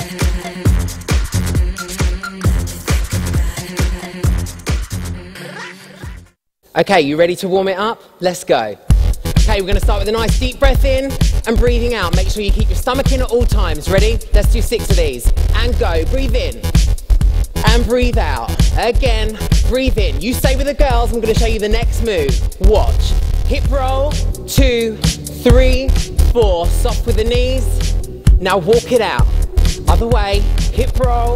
Okay, you ready to warm it up? Let's go. Okay, we're going to start with a nice deep breath in and breathing out. Make sure you keep your stomach in at all times. Ready? Let's do 6 of these. And go. Breathe in. And breathe out. Again, breathe in. You stay with the girls. I'm going to show you the next move. Watch. Hip roll. 2, 3, 4. Soft with the knees. Now walk it out. Other way. Hip roll.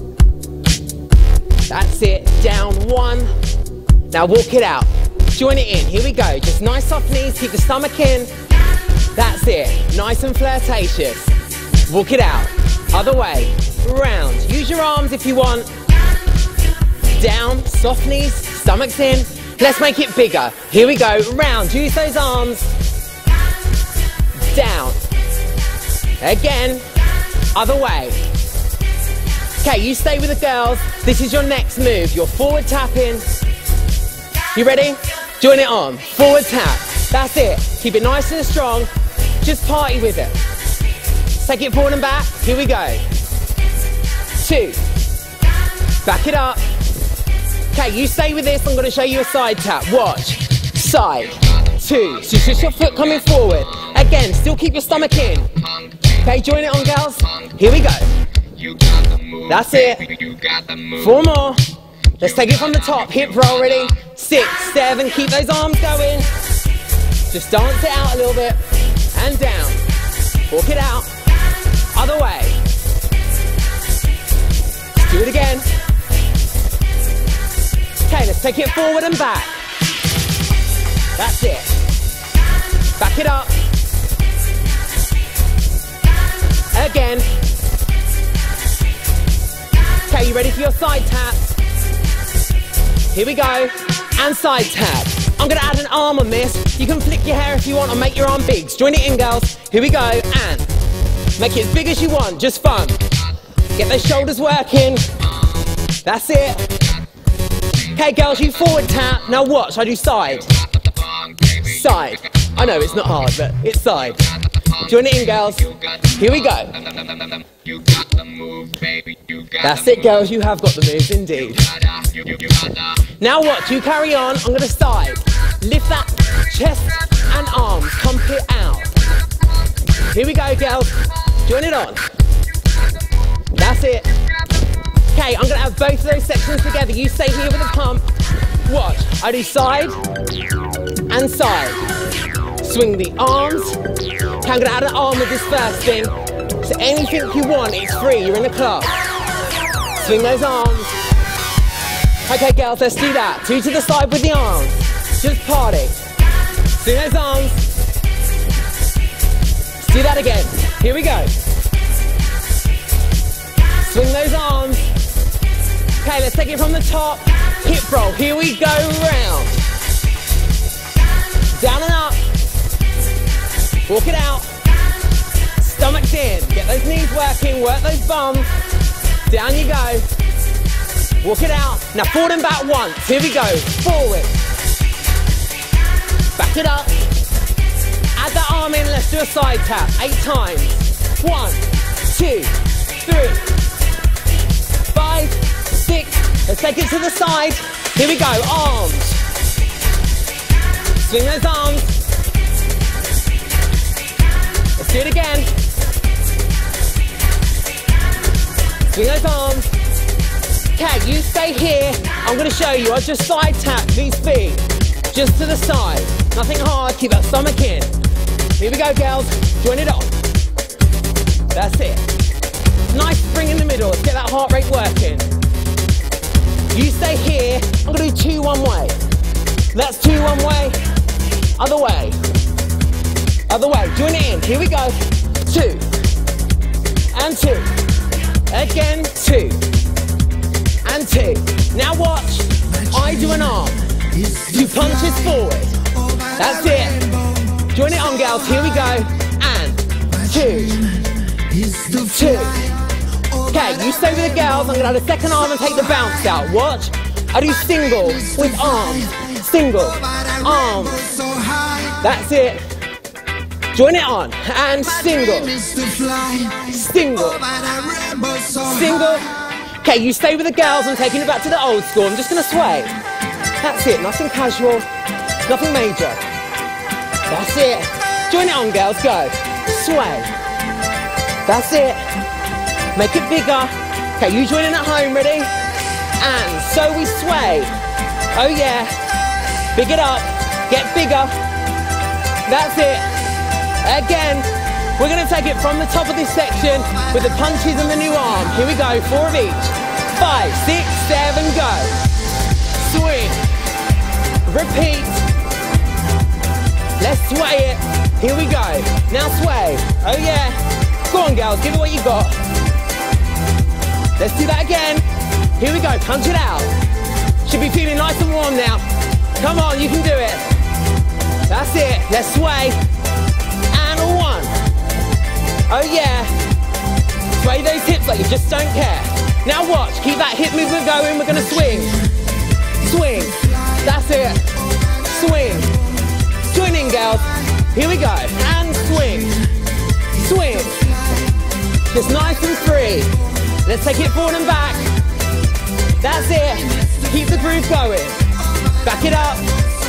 That's it. Down 1. Now walk it out. Join it in. Here we go. Just nice soft knees. Keep the stomach in. That's it. Nice and flirtatious. Walk it out. Other way. Round. Use your arms if you want. Down. Soft knees. Stomach's in. Let's make it bigger. Here we go. Round. Use those arms. Down. Again. Other way. Okay, you stay with the girls. This is your next move. Your forward tapping. You ready? Join it on. Forward tap. That's it. Keep it nice and strong. Just party with it. Take it forward and back. Here we go. 2. Back it up. Okay, you stay with this. I'm going to show you a side tap. Watch. Side. 2. So just your foot coming forward. Again, still keep your stomach in. Okay, join it on, girls. Here we go. That's it. 4 more. Let's take it from the top. Hip roll, ready? 6, 7, keep those arms going. Just dance it out a little bit. And down. Walk it out. Other way. Let's do it again. Okay, let's take it forward and back. That's it. Back it up. Again. Okay, you ready for your side taps? Here we go, and side tap. I'm gonna add an arm on this. You can flick your hair if you want or make your arm big. Join it in, girls. Here we go, and make it as big as you want, just fun. Get those shoulders working. That's it. Okay, girls, you forward tap. Now watch, I do side. Side. I know, it's not hard, but it's side. Join it in, girls. Here we go. That's it, girls, you have got the moves, indeed. Now watch, you carry on. I'm going to side. Lift that chest and arms. Pump it out. Here we go, girls. Join it on. That's it. Okay, I'm going to have both of those sections together. You stay here with a pump. Watch. I do side and side. Swing the arms. Okay, I'm going to add an arm with this first thing. So anything you want, it's free. You're in the club. Swing those arms. Okay, girls, let's do that. 2 to the side with the arms. Just party. Swing those arms. Let's do that again. Here we go. Swing those arms. Okay, let's take it from the top. Hip roll. Here we go, round. Down and up. Walk it out. Stomach's in. Get those knees working. Work those bums. Down you go. Walk it out. Now forward and back once. Here we go. Forward. Back it up. Add that arm in. Let's do a side tap. 8 times. 1, 2, 3, 5, 6. Let's take it to the side. Here we go. Arms. Swing those arms. Let's do it again. Swing those arms. Okay, you stay here. I'm going to show you. I'll just side tap these feet. Just to the side. Nothing hard. Keep that stomach in. Here we go, girls. Join it on. That's it. Nice spring in the middle. Let's get that heart rate working. You stay here. I'm going to do 2 one way. That's 2 one way. Other way. Other way. Join it in. Here we go. 2. And 2. Again. 2. And 2. Now watch. I do an arm. 2 punches forward. That's it. Join it on, girls. Here we go. And 2. 2. Okay, you stay with the girls. I'm going to add a second arm and take the bounce out. Watch. I do single with arms. Single. Arms. That's it. Join it on. And single. Single. Single. Okay, you stay with the girls. I'm taking it back to the old school. I'm just going to sway. That's it. Nothing casual. Nothing major. That's it. Join it on, girls. Go. Sway. That's it. Make it bigger. Okay, you join in at home. Ready? And so we sway. Oh, yeah. Big it up. Get bigger. That's it. Again. We're going to take it from the top of this section with the punches and the new arm. Here we go. 4 of each. 5, 6, 7, go. Swing. Repeat. Let's sway it. Here we go. Now sway. Oh yeah. Go on, girls. Give it what you got. Let's do that again. Here we go. Punch it out. Should be feeling nice and warm now. Come on, you can do it. That's it. Let's sway. And 1. Oh yeah. Sway those hips like you just don't care. Now watch. Keep that hip movement going. We're going to swing. Swing. That's it. Swing. Join in, girls. Here we go. And swing. Swing. Just nice and free. Let's take it forward and back. That's it. Keep the groove going. Back it up.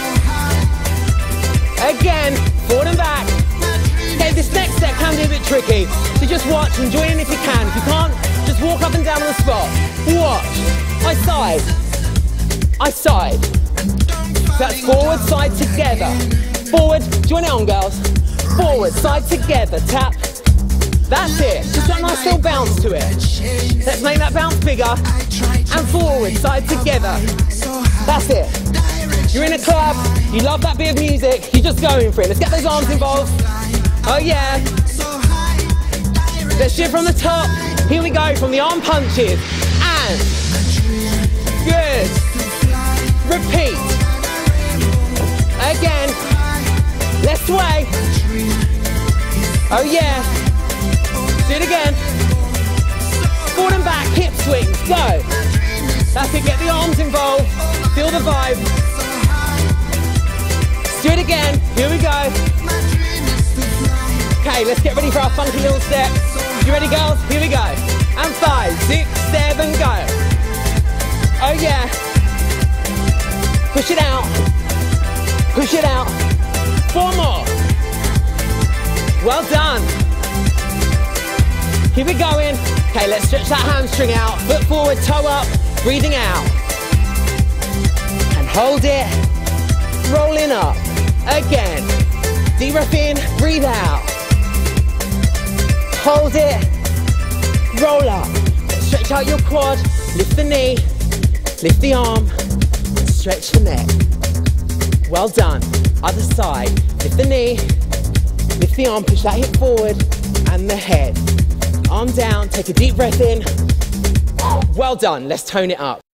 Again. Forward and back. Okay, this next step can be a bit tricky. So just watch and join in if you can. If you can't, just walk up and down on the spot. Watch. I side. I side. That's forward, side, together. Forward, join it on, girls. Forward, side, together, tap. That's it. Just got a nice little bounce to it. Let's make that bounce bigger. And forward, side, together. That's it. You're in a club, you love that bit of music, you're just going for it. Let's get those arms involved. Oh yeah. Let's shift from the top. Here we go, from the arm punches. And. Good. Repeat. Again. Let's sway. Oh yeah. Do it again. Forward and back, hip swings, go. That's it, get the arms involved. Feel the vibe. Do it again, here we go. Okay, let's get ready for our funky little step. You ready, girls? Here we go. And 5, 6, 7, go. Oh yeah. Push it out. Push it out. 4 more. Well done. Keep it going. Okay, let's stretch that hamstring out. Foot forward, toe up, breathing out. And hold it. Rolling up. Again. Deep breath in, breathe out. Hold it. Roll up. Let's stretch out your quad. Lift the knee. Lift the arm. Stretch the neck. Well done. Other side. Lift the knee. Lift the arm. Push that hip forward. And the head. Arm down. Take a deep breath in. Well done. Let's tone it up.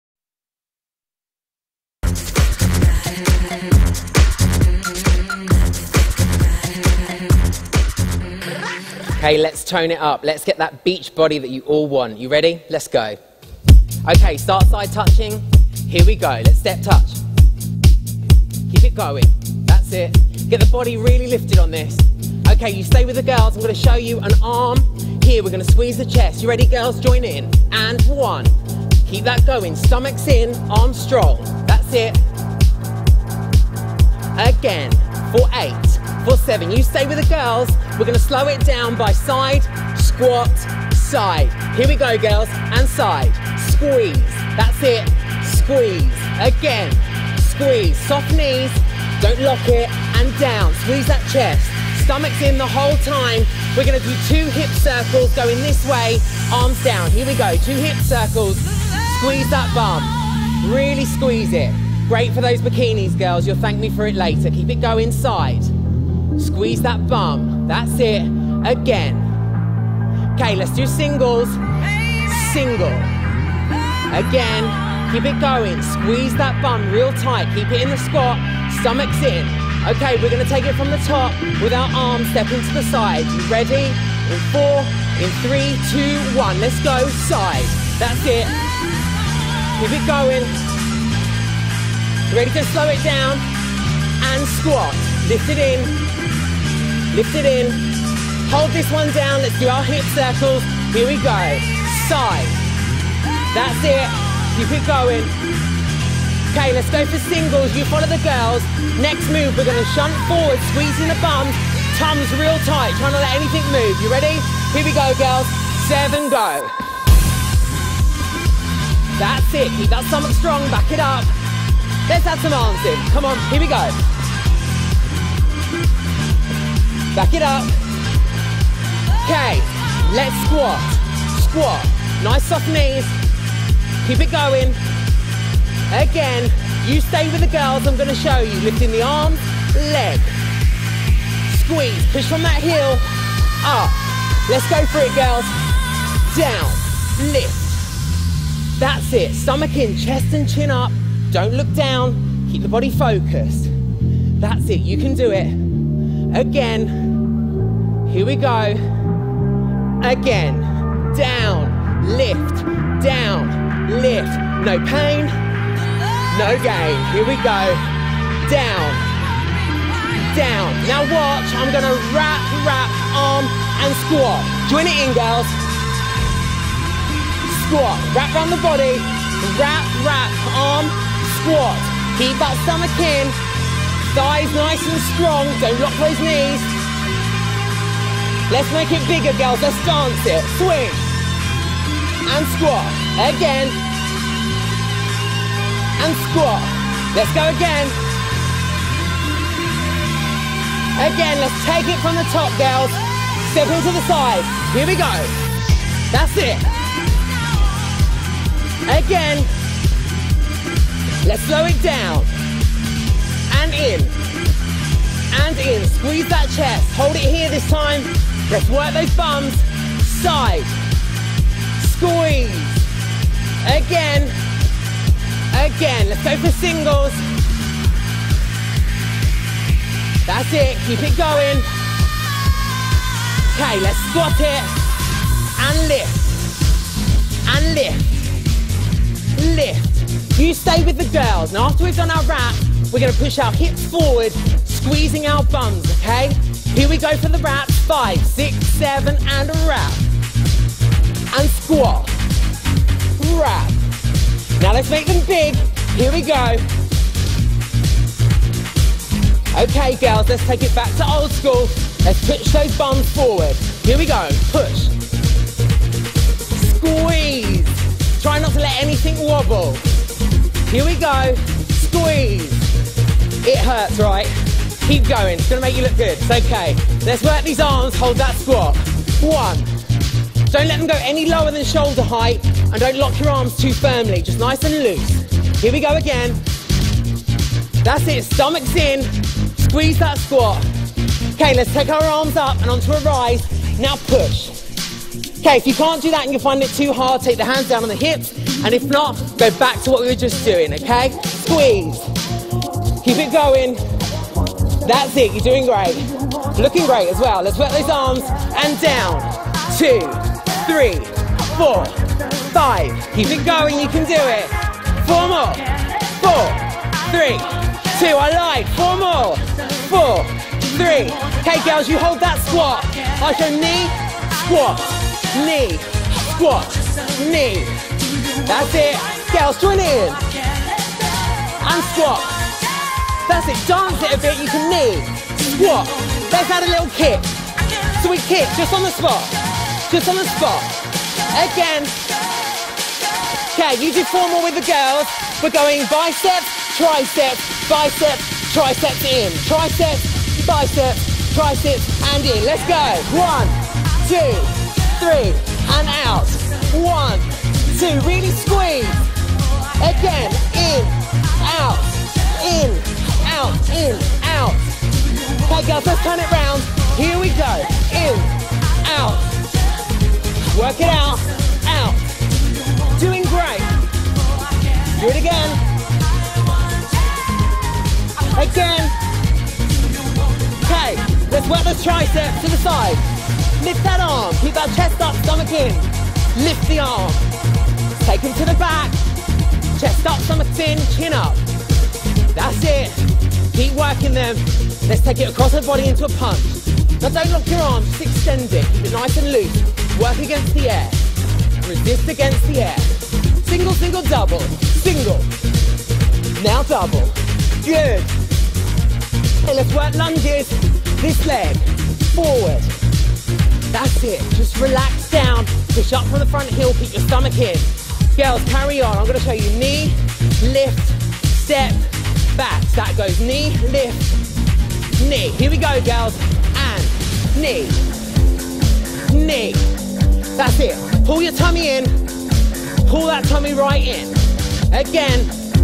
Okay, let's tone it up. Let's get that beach body that you all want. You ready? Let's go. Okay, start side touching. Here we go. Let's step touch. Keep it going. That's it. Get the body really lifted on this. Okay, you stay with the girls. I'm going to show you an arm. Here, we're going to squeeze the chest. You ready, girls? Join in. And 1. Keep that going. Stomach's in, arms strong. That's it. Again. For 8. For 7. You stay with the girls. We're going to slow it down by side, squat, side. Here we go, girls. And side. Squeeze. That's it. Squeeze. Again. Squeeze. Soft knees. Don't lock it. And down. Squeeze that chest. Stomach's in the whole time. We're going to do 2 hip circles going this way. Arms down. Here we go. 2 hip circles. Squeeze that bum. Really squeeze it. Great for those bikinis, girls. You'll thank me for it later. Keep it going side. Squeeze that bum. That's it. Again. Okay, let's do singles. Single. Again. Keep it going. Squeeze that bum real tight. Keep it in the squat. Stomach's in. Okay, we're going to take it from the top with our arms. Step into the side. You ready? In 4, in 3, 2, 1. Let's go. Side. That's it. Keep it going. Ready to slow it down. And squat. Lift it in. Lift it in. Hold this one down. Let's do our hip circles. Here we go. Side. That's it. Keep it going. Okay, let's go for singles. You follow the girls. Next move, we're going to shunt forward, squeezing the bums. Tums real tight, trying to let anything move. You ready? Here we go, girls. 7, go. That's it. Keep that stomach strong. Back it up. Let's add some arms in. Come on. Here we go. Back it up. Okay. Let's squat. Squat. Nice soft knees. Keep it going. Again. You stay with the girls. I'm going to show you. Lifting the arms. Leg. Squeeze. Push from that heel. Up. Let's go for it, girls. Down. Lift. That's it. Stomach in, chest and chin up. Don't look down. Keep the body focused. That's it. You can do it. Again. Here we go. Again. Down. Lift. Down. Lift. No pain. No gain. Here we go. Down. Down. Now watch. I'm going to wrap, arm and squat. Join it in, girls. Squat, wrap around the body, wrap, arm, squat. Keep that stomach in, thighs nice and strong, don't lock those knees. Let's make it bigger, girls, let's dance it. Swing, and squat, again, and squat. Let's go again. Again, let's take it from the top, girls. Step into the side, here we go. That's it. Again, let's slow it down, and in, squeeze that chest, hold it here this time, let's work those bums, side, squeeze, again, let's go for singles, that's it, keep it going, okay, let's squat it, and lift, lift. You stay with the girls. Now after we've done our wrap, we're going to push our hips forward, squeezing our bums, okay? Here we go for the wrap. 5, 6, 7, and a wrap. And squat. Wrap. Now let's make them big. Here we go. Okay, girls, let's take it back to old school. Let's push those bums forward. Here we go. Push. Squeeze. Try not to let anything wobble. Here we go. Squeeze. It hurts, right? Keep going. It's going to make you look good. It's okay. Let's work these arms. Hold that squat. 1. Don't let them go any lower than shoulder height, and don't lock your arms too firmly. Just nice and loose. Here we go again. That's it. Stomach's in. Squeeze that squat. Okay, let's take our arms up and onto a rise. Now push. Okay, if you can't do that and you find it too hard, take the hands down on the hips, and if not, go back to what we were just doing, okay? Squeeze. Keep it going. That's it, you're doing great. Looking great as well. Let's work those arms, and down. 2, 3, 4, 5. Keep it going, you can do it. 4 more. 4, 3, 2, I lied. 4 more. 4, 3. Okay, girls, you hold that squat. I show knee, squat. Knee, squat, knee. That's it. Girls, join it in. And squat. That's it. Dance it a bit. You can knee, squat. Let's add a little kick. So we kick just on the spot. Just on the spot. Again. Okay, you do 4 more with the girls. We're going biceps, triceps, biceps, triceps in. Triceps, biceps, triceps, and in. Let's go. 1, 2, 3, and out. 1, 2, really squeeze. Again, in, out, in, out, in, out. Okay, girls, let's turn it round. Here we go. In, out. Work it out, out. Doing great. Do it again. Again. Okay, let's work those triceps to the side. Lift that arm, keep that chest up, stomach in. Lift the arm. Take them to the back. Chest up, stomach in, chin up. That's it. Keep working them. Let's take it across the body into a punch. Now don't lock your arms, just extend it. Keep it nice and loose. Work against the air. Resist against the air. Single, single, double. Single. Now double. Good. Okay, let's work lunges. This leg. Forward. That's it. Just relax down. Push up from the front heel. Keep your stomach in. Girls, carry on. I'm going to show you knee, lift, step, back. So that goes knee, lift, knee. Here we go, girls. And knee, knee. That's it. Pull your tummy in. Pull that tummy right in. Again.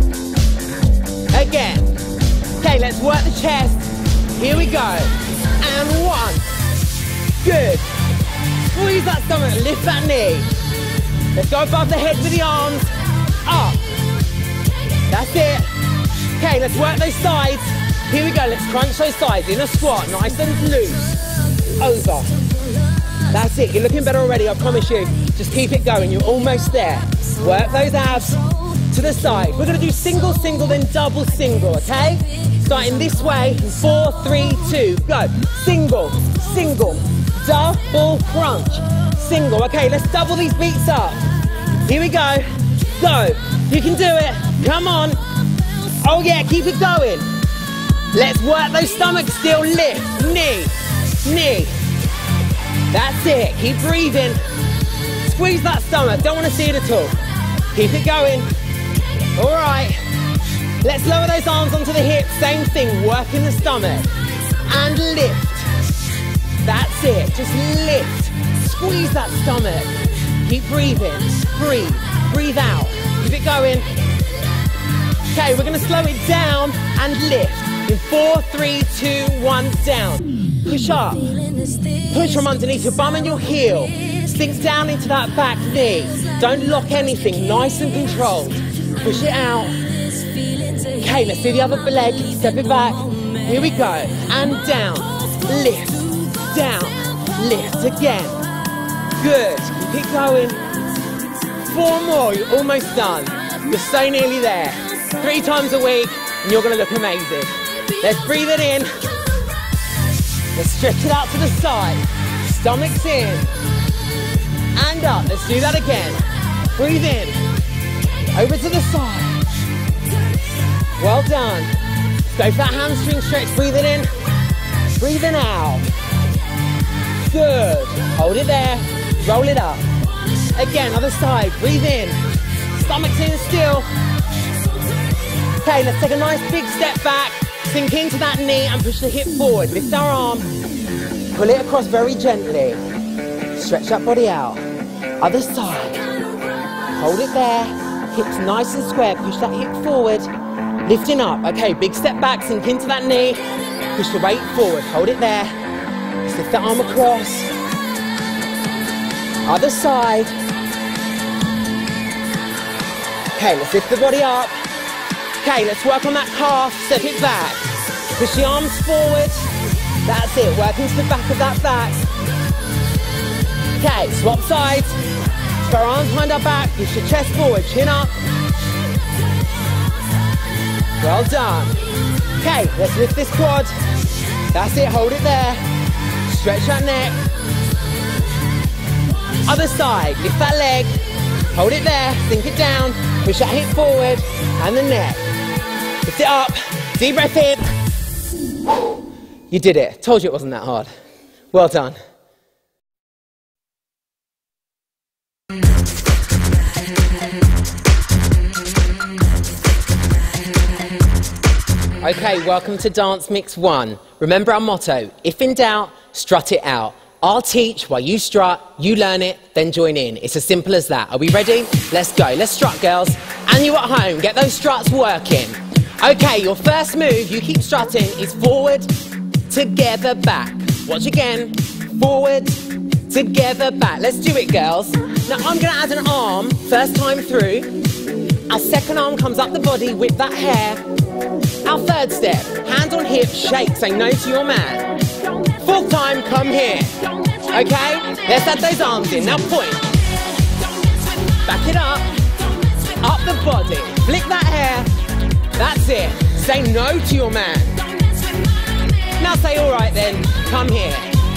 Again. Okay, let's work the chest. Here we go. And one. Good. Squeeze that stomach. Lift that knee. Let's go above the head with the arms. Up. That's it. Okay, let's work those sides. Here we go. Let's crunch those sides in a squat. Nice and loose. Over. That's it. You're looking better already, I promise you. Just keep it going. You're almost there. Work those abs to the side. We're going to do single, single, then double, single, okay? Starting this way. 4, 3, 2. Go. Single, single, double crunch. Single. Okay, let's double these beats up. Here we go. Go. You can do it. Come on. Oh yeah, keep it going. Let's work those stomachs still. Lift. Knee. Knee. That's it. Keep breathing. Squeeze that stomach. Don't want to see it at all. Keep it going. All right. Let's lower those arms onto the hips. Same thing. Working the stomach. And lift. That's it. Just lift. Squeeze that stomach. Keep breathing. Breathe. Breathe out. Keep it going. Okay, we're going to slow it down and lift. In 4, 3, 2, 1, down. Push up. Push from underneath your bum and your heel. Sinks down into that back knee. Don't lock anything. Nice and controlled. Push it out. Okay, let's do the other leg. Step it back. Here we go. And down. Lift. Down. Lift again. Good. Keep it going. 4 more. You're almost done. You're so nearly there. 3 times a week and you're going to look amazing. Let's breathe it in. Let's stretch it out to the side. Stomach's in. And up. Let's do that again. Breathe in. Over to the side. Well done. Let's go for that hamstring stretch. Breathe it in. Breathe in out. Good. Hold it there. Roll it up. Again, other side. Breathe in. Stomach's in still. Okay, let's take a nice big step back. Sink into that knee and push the hip forward. Lift our arm. Pull it across very gently. Stretch that body out. Other side. Hold it there. Hips nice and square. Push that hip forward. Lifting up. Okay, big step back. Sink into that knee. Push the weight forward. Hold it there. Let's lift that arm across. Other side. Okay, let's lift the body up. Okay, let's work on that calf. Step it back. Push the arms forward. That's it. Working to the back of that back. Okay, swap sides. Put our arms behind our back. Push your chest forward. Chin up. Well done. Okay, let's lift this quad. That's it. Hold it there. Stretch that neck. Other side. Lift that leg. Hold it there. Sink it down. Push that hip forward. And the neck. Lift it up. Deep breath in. You did it. Told you it wasn't that hard. Well done. Okay, welcome to Dance Mix 1. Remember our motto, if in doubt, strut it out. I'll teach while you strut, you learn it, then join in. It's as simple as that. Are we ready? Let's go. Let's strut, girls. And you at home, get those struts working. Okay, your first move, you keep strutting, is forward, together, back. Watch again. Forward, together, back. Let's do it, girls. Now, I'm going to add an arm, first time through. Our second arm comes up the body, whip that hair. Our third step, hand on hip, shake, say no to your man. Fourth time, come here. Okay? Let's add those arms in. Now point. Back it up. Up the body. Flick that hair. That's it. Say no to your man. Now say, all right then, come here.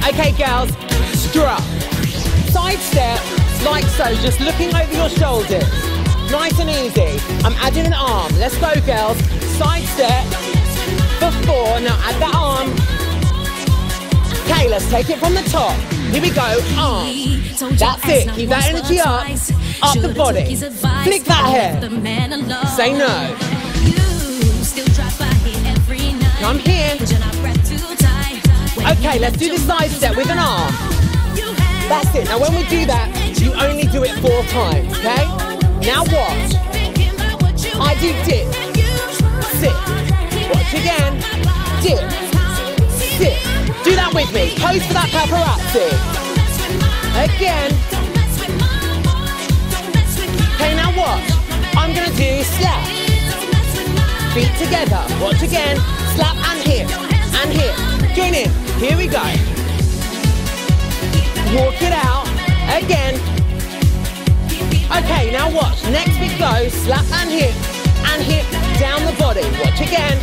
Okay, girls, strut. Side step, like so, just looking over your shoulders. Nice and easy. I'm adding an arm. Let's go, girls. Side step for 4. Now add that arm. Okay, let's take it from the top. Here we go, arm. That's it, keep that energy up the body. Flick that hair. Say no. Come here. Okay, let's do the side step with an arm. That's it. Now when we do that, you only do it 4 times, okay? Now watch. I do dip, sit. Watch again. Dip, sit. Do that with me. Pose for that paparazzi. Again. Okay, now watch. I'm going to do slap. Feet together. Watch again. Slap and hip. And hip. Join in. Here we go. Walk it out. Again. Okay, now watch. Next bit goes. Slap and hip. And hip down the body. Watch again.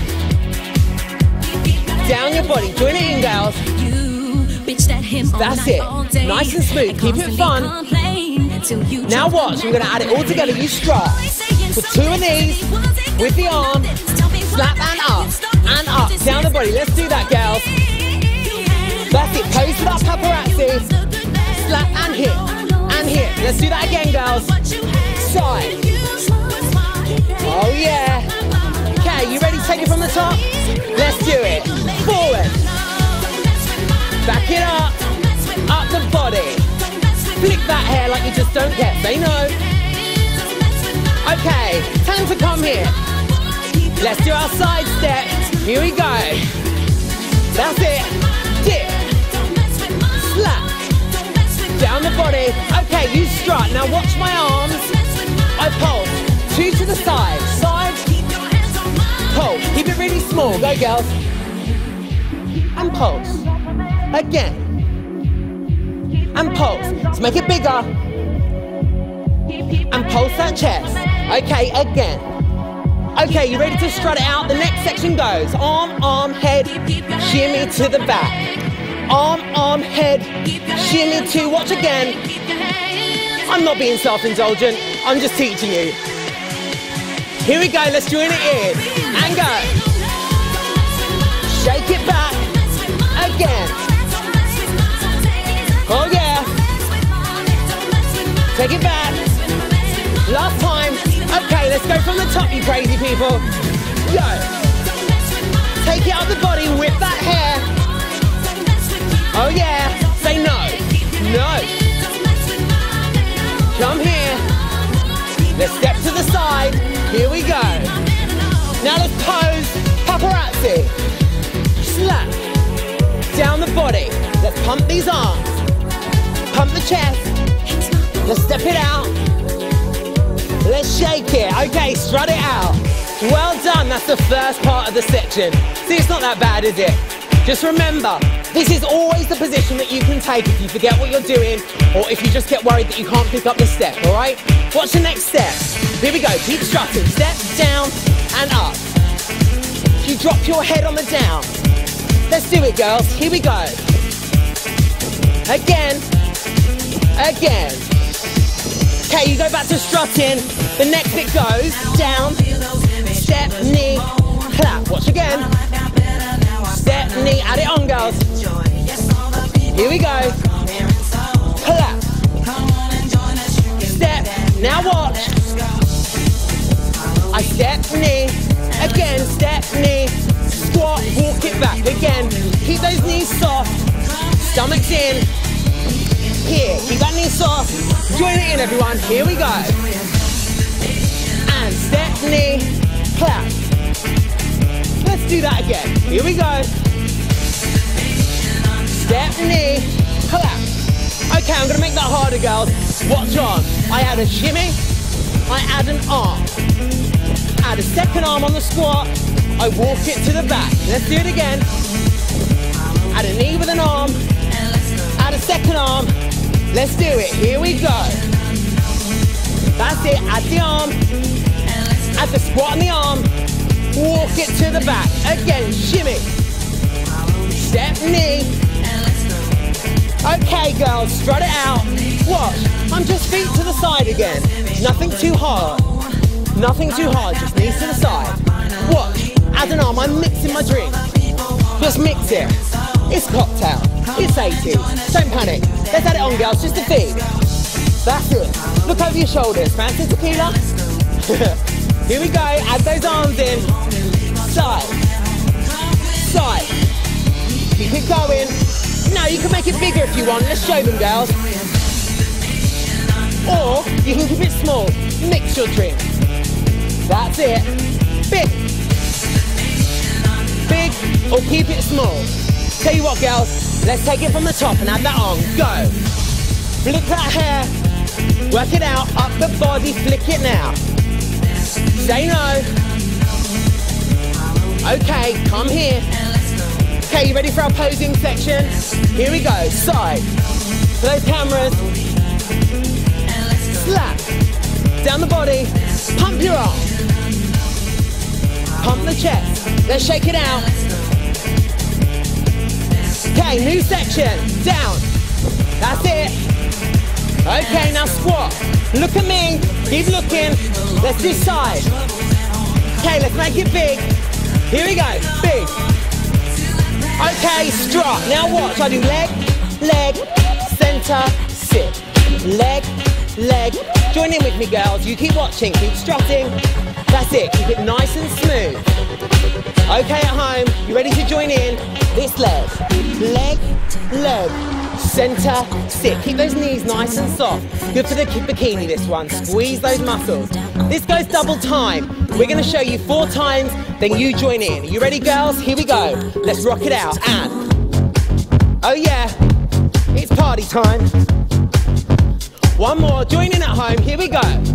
Down your body. Join it in, girls. That's it. Nice and smooth. Keep it fun. Now watch. I'm going to add it all together. You strut. Put 2 of these with the arm. Slap and up. And up. Down the body. Let's do that, girls. That's it. Pose for that paparazzi. Slap and hip. And hip. Let's do that again, girls. Side. Oh, yeah. Okay, you ready to take it from the top? Let's do it. Forward. Back it up. Up the body. Flick that hair like you just don't care. Say no. Okay, time to come here. Let's do our side step. Here we go. That's it. Dip. Slap. Down the body. Okay, you strut. Now watch my arms. I pulse. 2 to the side. Side. Pulse. Keep it really small. Go, girls. And pulse. Again. And pulse. Let's make it bigger. And pulse that chest. Okay, again. Okay, you ready to strut it out? The next section goes arm, arm, head, shimmy to the back. Arm, arm, head, shimmy to, watch again. I'm not being self-indulgent, I'm just teaching you. Here we go, let's join it in. And go. Shake it back. Again. Oh yeah. Take it back. Last time. Okay, let's go from the top, you crazy people. Go. Take it up the body, whip that hair. Oh yeah. Say no. No. Come here. Let's step to the side. Here we go. Now let's pose paparazzi. Slap. Down the body. Let's pump these arms. Pump the chest. Let's step it out. Let's shake it. Okay, strut it out. Well done. That's the first part of the section. See, it's not that bad, is it? Just remember, this is always the position that you can take if you forget what you're doing or if you just get worried that you can't pick up the step, all right? Watch the next step. Here we go. Keep strutting. Step down and up. You drop your head on the down. Let's do it, girls. Here we go. Again. Again. Okay, you go back to strutting. The next bit goes down. Step, knee, clap. Watch again. Step, knee. Add it on, girls. Here we go. Clap. Step. Now watch. I step, knee. Again, step, knee. Squat, walk it back. Again, keep those knees soft. Stomach's in. Here, keep that knee soft. Join it in, everyone. Here we go. And step, knee, clap. Let's do that again. Here we go. Step, knee, clap. Okay, I'm gonna make that harder, girls. Watch on. I add a shimmy. I add an arm. Add a second arm on the squat. I walk it to the back. Let's do it again. Add a knee with an arm. Add a second arm. Let's do it. Here we go. That's it. Add the arm. Add the squat on the arm. Walk it to the back. Again, shimmy. Step, knee. Okay, girls, strut it out. Watch, I'm just feet to the side again. Nothing too hard. Nothing too hard, just knees to the side. Watch, add an arm, I'm mixing my drink. Just mix it. It's cocktail, it's 80s. Don't panic. Let's add it on, girls, just a feet. That's it. Look over your shoulders. Fancy tequila? Here we go, add those arms in. Side. Side. Keep it going. Now you can make it bigger if you want. Let's show them, girls. Or you can keep it small. Mix your drink. That's it. Big. Big or keep it small. Tell you what, girls. Let's take it from the top and add that on. Go. Flick that hair. Work it out. Up the body. Flick it now. Say no. Okay, come here. Okay, you ready for our posing section? Here we go, side. For those cameras. Slap. Down the body. Pump your arm. Pump the chest. Let's shake it out. Okay, new section. Down. That's it. Okay, now squat. Look at me. Keep looking. Let's do side. Okay, let's make it big. Here we go. Big. Okay, strut. Now watch. I do leg, leg, center, sit. Leg, leg. Join in with me, girls. You keep watching. Keep strutting. That's it. Keep it nice and smooth. Okay, at home. You ready to join in? This leg. Leg, leg. Center, sit. Keep those knees nice and soft. Good for the bikini, this one. Squeeze those muscles. This goes double time. We're going to show you 4 times, then you join in. Are you ready, girls? Here we go. Let's rock it out. And, oh yeah, it's party time. One more. Join in at home. Here we go.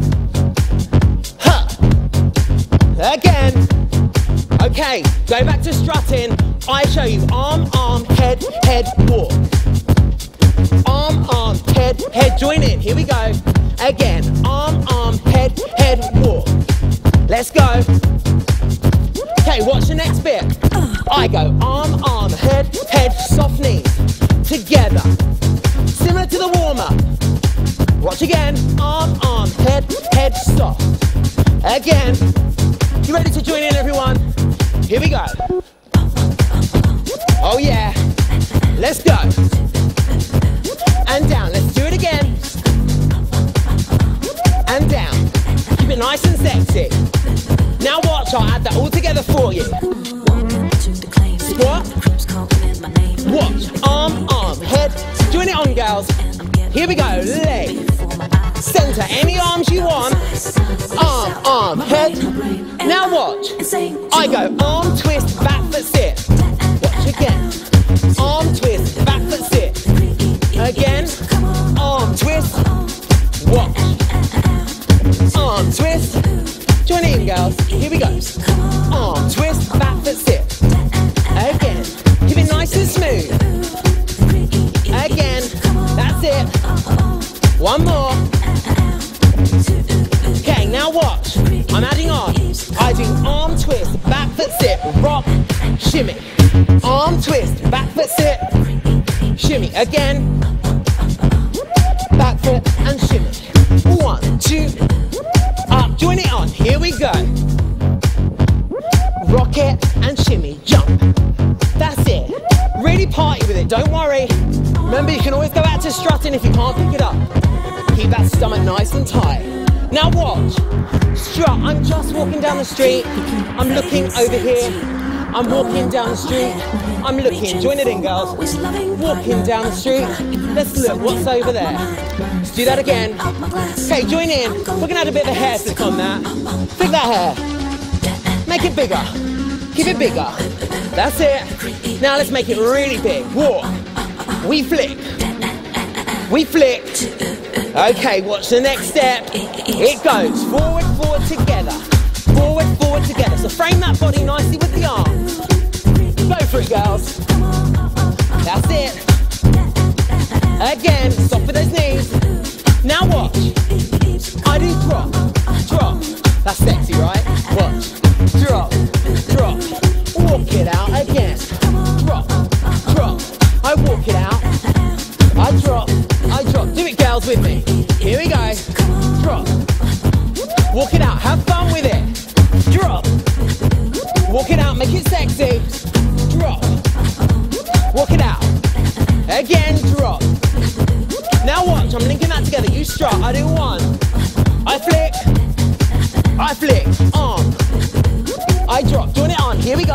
Huh. Again. Okay, go back to strutting. I show you arm, arm, head, head, walk. Arm, arm, head, head, join in. Here we go. Again, arm, arm, head, head, walk. Let's go. Okay, watch the next bit. I go arm, arm, head, head, soft knees. Together. Similar to the warm-up. Watch again. Arm, arm, head, head, soft. Again. You ready to join in, everyone? Here we go. Oh yeah. Let's go. And down. Let's do it again. And down. Keep it nice and sexy. Now watch, I'll add that all together for you. Squat. Watch. Arm, arm, head. Join it on, girls. Here we go. Leg. Center. Any arms you want. Arm, arm, head. Now watch. I go arm, twist, back foot, sit. Watch again. Arm, twist, back foot, sit. Again. Arm, twist. Watch. Arm, twist. Join in, girls. Here we go. Arm, twist, back foot, sit. Again. Keep it nice and smooth. Again. That's it. One more. Okay, now watch. I'm adding on. I do arm twist, back foot sit, rock, shimmy. Arm twist, back foot sit, shimmy. Again. Back foot and shimmy. 1, 2. Up, join it on. Here we go. Rock it and shimmy, jump. That's it. Really party with it, don't worry. Remember, you can always go out to strutting if you can't pick it up. Keep that stomach nice and tight. Now watch. Strut. I'm just walking down the street. I'm looking over here. I'm walking down the street. I'm looking. Join it in, girls. Walking down the street. Let's look. What's over there? Let's do that again. Okay, join in. We're going to add a bit of a hair flick on that. Flick that hair. Make it bigger. Keep it bigger. That's it. Now let's make it really big. Walk. We flick. We flick. Okay, watch the next step. It goes forward, forward, together. Forward, forward, together. So frame that body nicely with the arms. Go for it, girls. That's it. Again, stop with those knees. Now watch. I do drop, drop. That's sexy, right? Watch. Drop, drop. Walk it out again. Drop, drop. I walk it out. Here we go. Drop. Walk it out. Have fun with it. Drop. Walk it out. Make it sexy. Drop. Walk it out. Again, drop. Now watch. I'm linking that together. You strut. I do one. I flick. I flick. Arm. I drop. Doing it on. Here we go.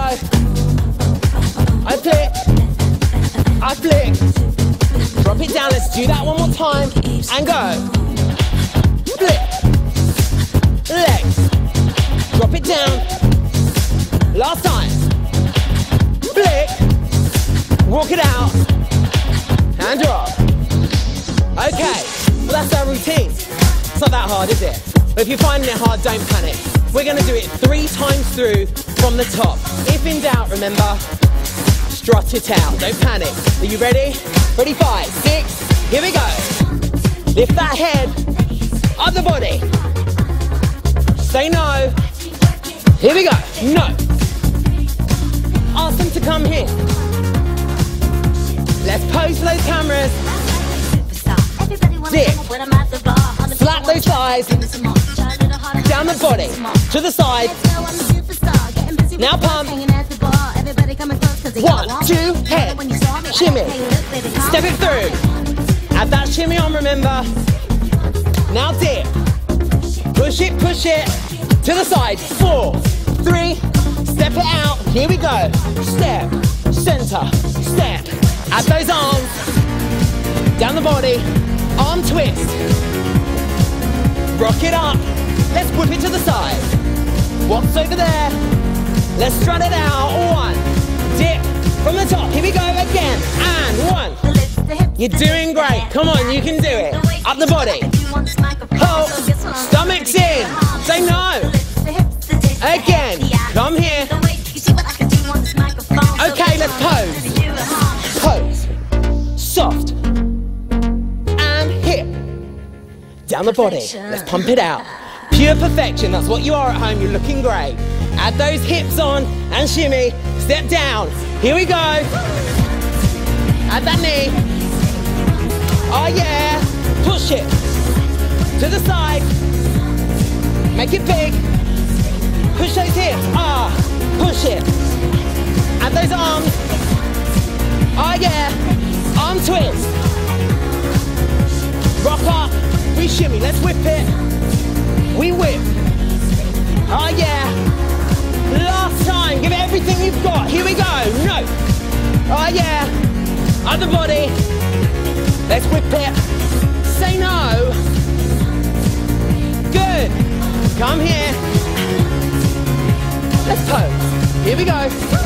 I flick. I flick. Drop it down. Let's do that one more time. And go. Flick. Legs. Drop it down. Last time. Flick. Walk it out. And drop. Okay. Well, that's our routine. It's not that hard, is it? But if you're finding it hard, don't panic. We're going to do it 3 times through from the top. If in doubt, remember, strut it out. Don't panic. Are you ready? Ready? 5, 6. Here we go. Lift that head. Up the body. Say no. Here we go. No. Ask them to come here. Let's pose for those cameras. Dip. Slap those thighs. Down the body. To the side. Now pump. 1, 2, head. Shimmy. Step it through. Add that shimmy on, remember. Now dip. Push it. To the side. 4, 3. Step it out. Here we go. Step. Center. Step. Add those arms. Down the body. Arm twist. Rock it up. Let's whip it to the side. What's over there? Let's strut it out. 1. Dip. From the top. Here we go again. And 1. You're doing great. Come on, you can do it. Up the body. Hold. Stomachs in. Say no. Again. Come here. Okay, let's pose. Pose. Soft. And hip. Down the body. Let's pump it out. Pure perfection. That's what you are at home. You're looking great. Add those hips on and shimmy. Step down. Here we go. Add that knee. Oh yeah. Push it. To the side. Make it big. Push those hips. Push it. Add those arms. Oh yeah. Arm twist. Rock up. We shimmy. Let's whip it. We whip. Oh yeah. Last time. Give it everything you've got. Here we go. No. Oh yeah. Other body. Let's whip it. Say no. Good. Come here. Let's pose. Here we go.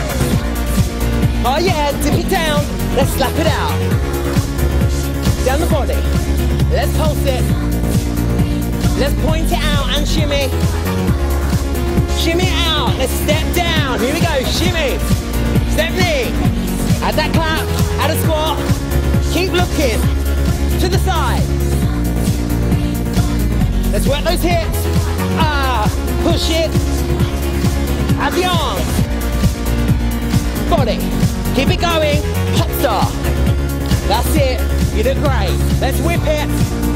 Oh yeah, dip it down. Let's slap it out. Down the body. Let's pulse it. Let's point it out and shimmy. Shimmy it out. Let's step down. Here we go. Shimmy. Step knee. Add that clap. Add a squat. Keep looking. To the side. Let's work those hips. Push it. Add the arms. Body. Keep it going. Hop star. That's it. You did great. Let's whip it.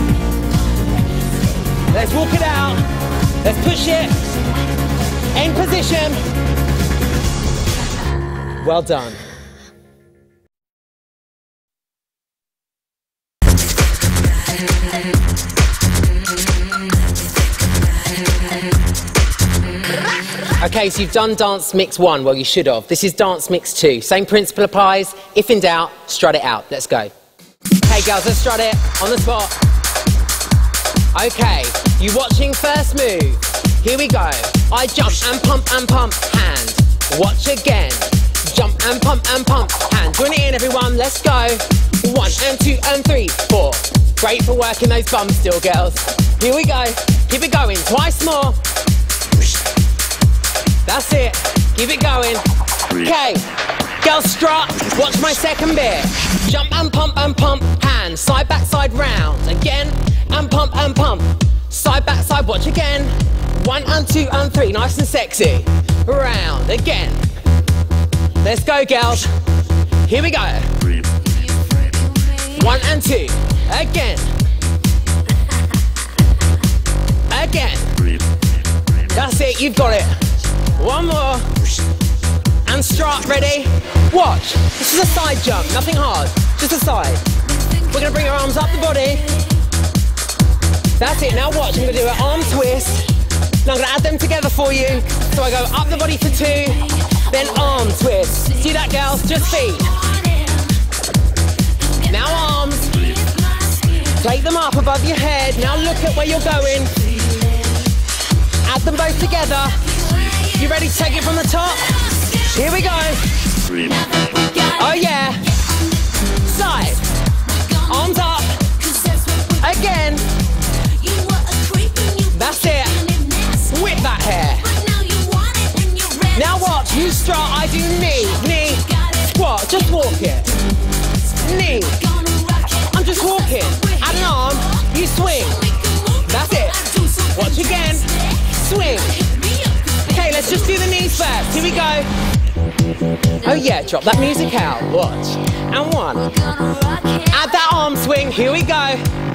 Let's walk it out. Let's push it. In position. Well done. Okay, so you've done dance mix 1. Well, you should have. This is dance mix 2. Same principle applies. If in doubt, strut it out. Let's go. Okay, girls, let's strut it on the spot. Okay, you watching first move. Here we go. I jump and pump, hand. Watch again. Jump and pump, hand. Join it in, everyone. Let's go. 1 and 2 and 3, 4. Great for working those bums still, girls. Here we go. Keep it going. Twice more. That's it. Keep it going. Okay. Girls, strut. Watch my second bit. Jump and pump, hand. Side, back, side, round. Again. And pump. Side, back, side. Watch again. 1 and 2 and 3. Nice and sexy. Round. Again. Let's go, girls. Here we go. 1 and 2. Again. it, you've got it. One more. And strut, ready? Watch. This is a side jump, nothing hard. Just a side. We're gonna bring our arms up the body. That's it, now watch. I'm gonna do an arm twist. Now I'm gonna add them together for you. So I go up the body for 2, then arm twist. See that, girls? Just feet. Now arms. Take them up above your head. Now look at where you're going. Add them both together. You ready to take it from the top? Here we go. Oh yeah. Side. Arms up. Again. That's it. Whip that hair. Now watch. You strut. I do knee. Knee. Squat. Just walk it. Knee. I'm just walking. Add an arm. You swing. That's it. Watch again. Swing. Okay, let's just do the knees first. Here we go. Oh yeah, drop that music out. Watch. And 1. Add that arm swing. Here we go.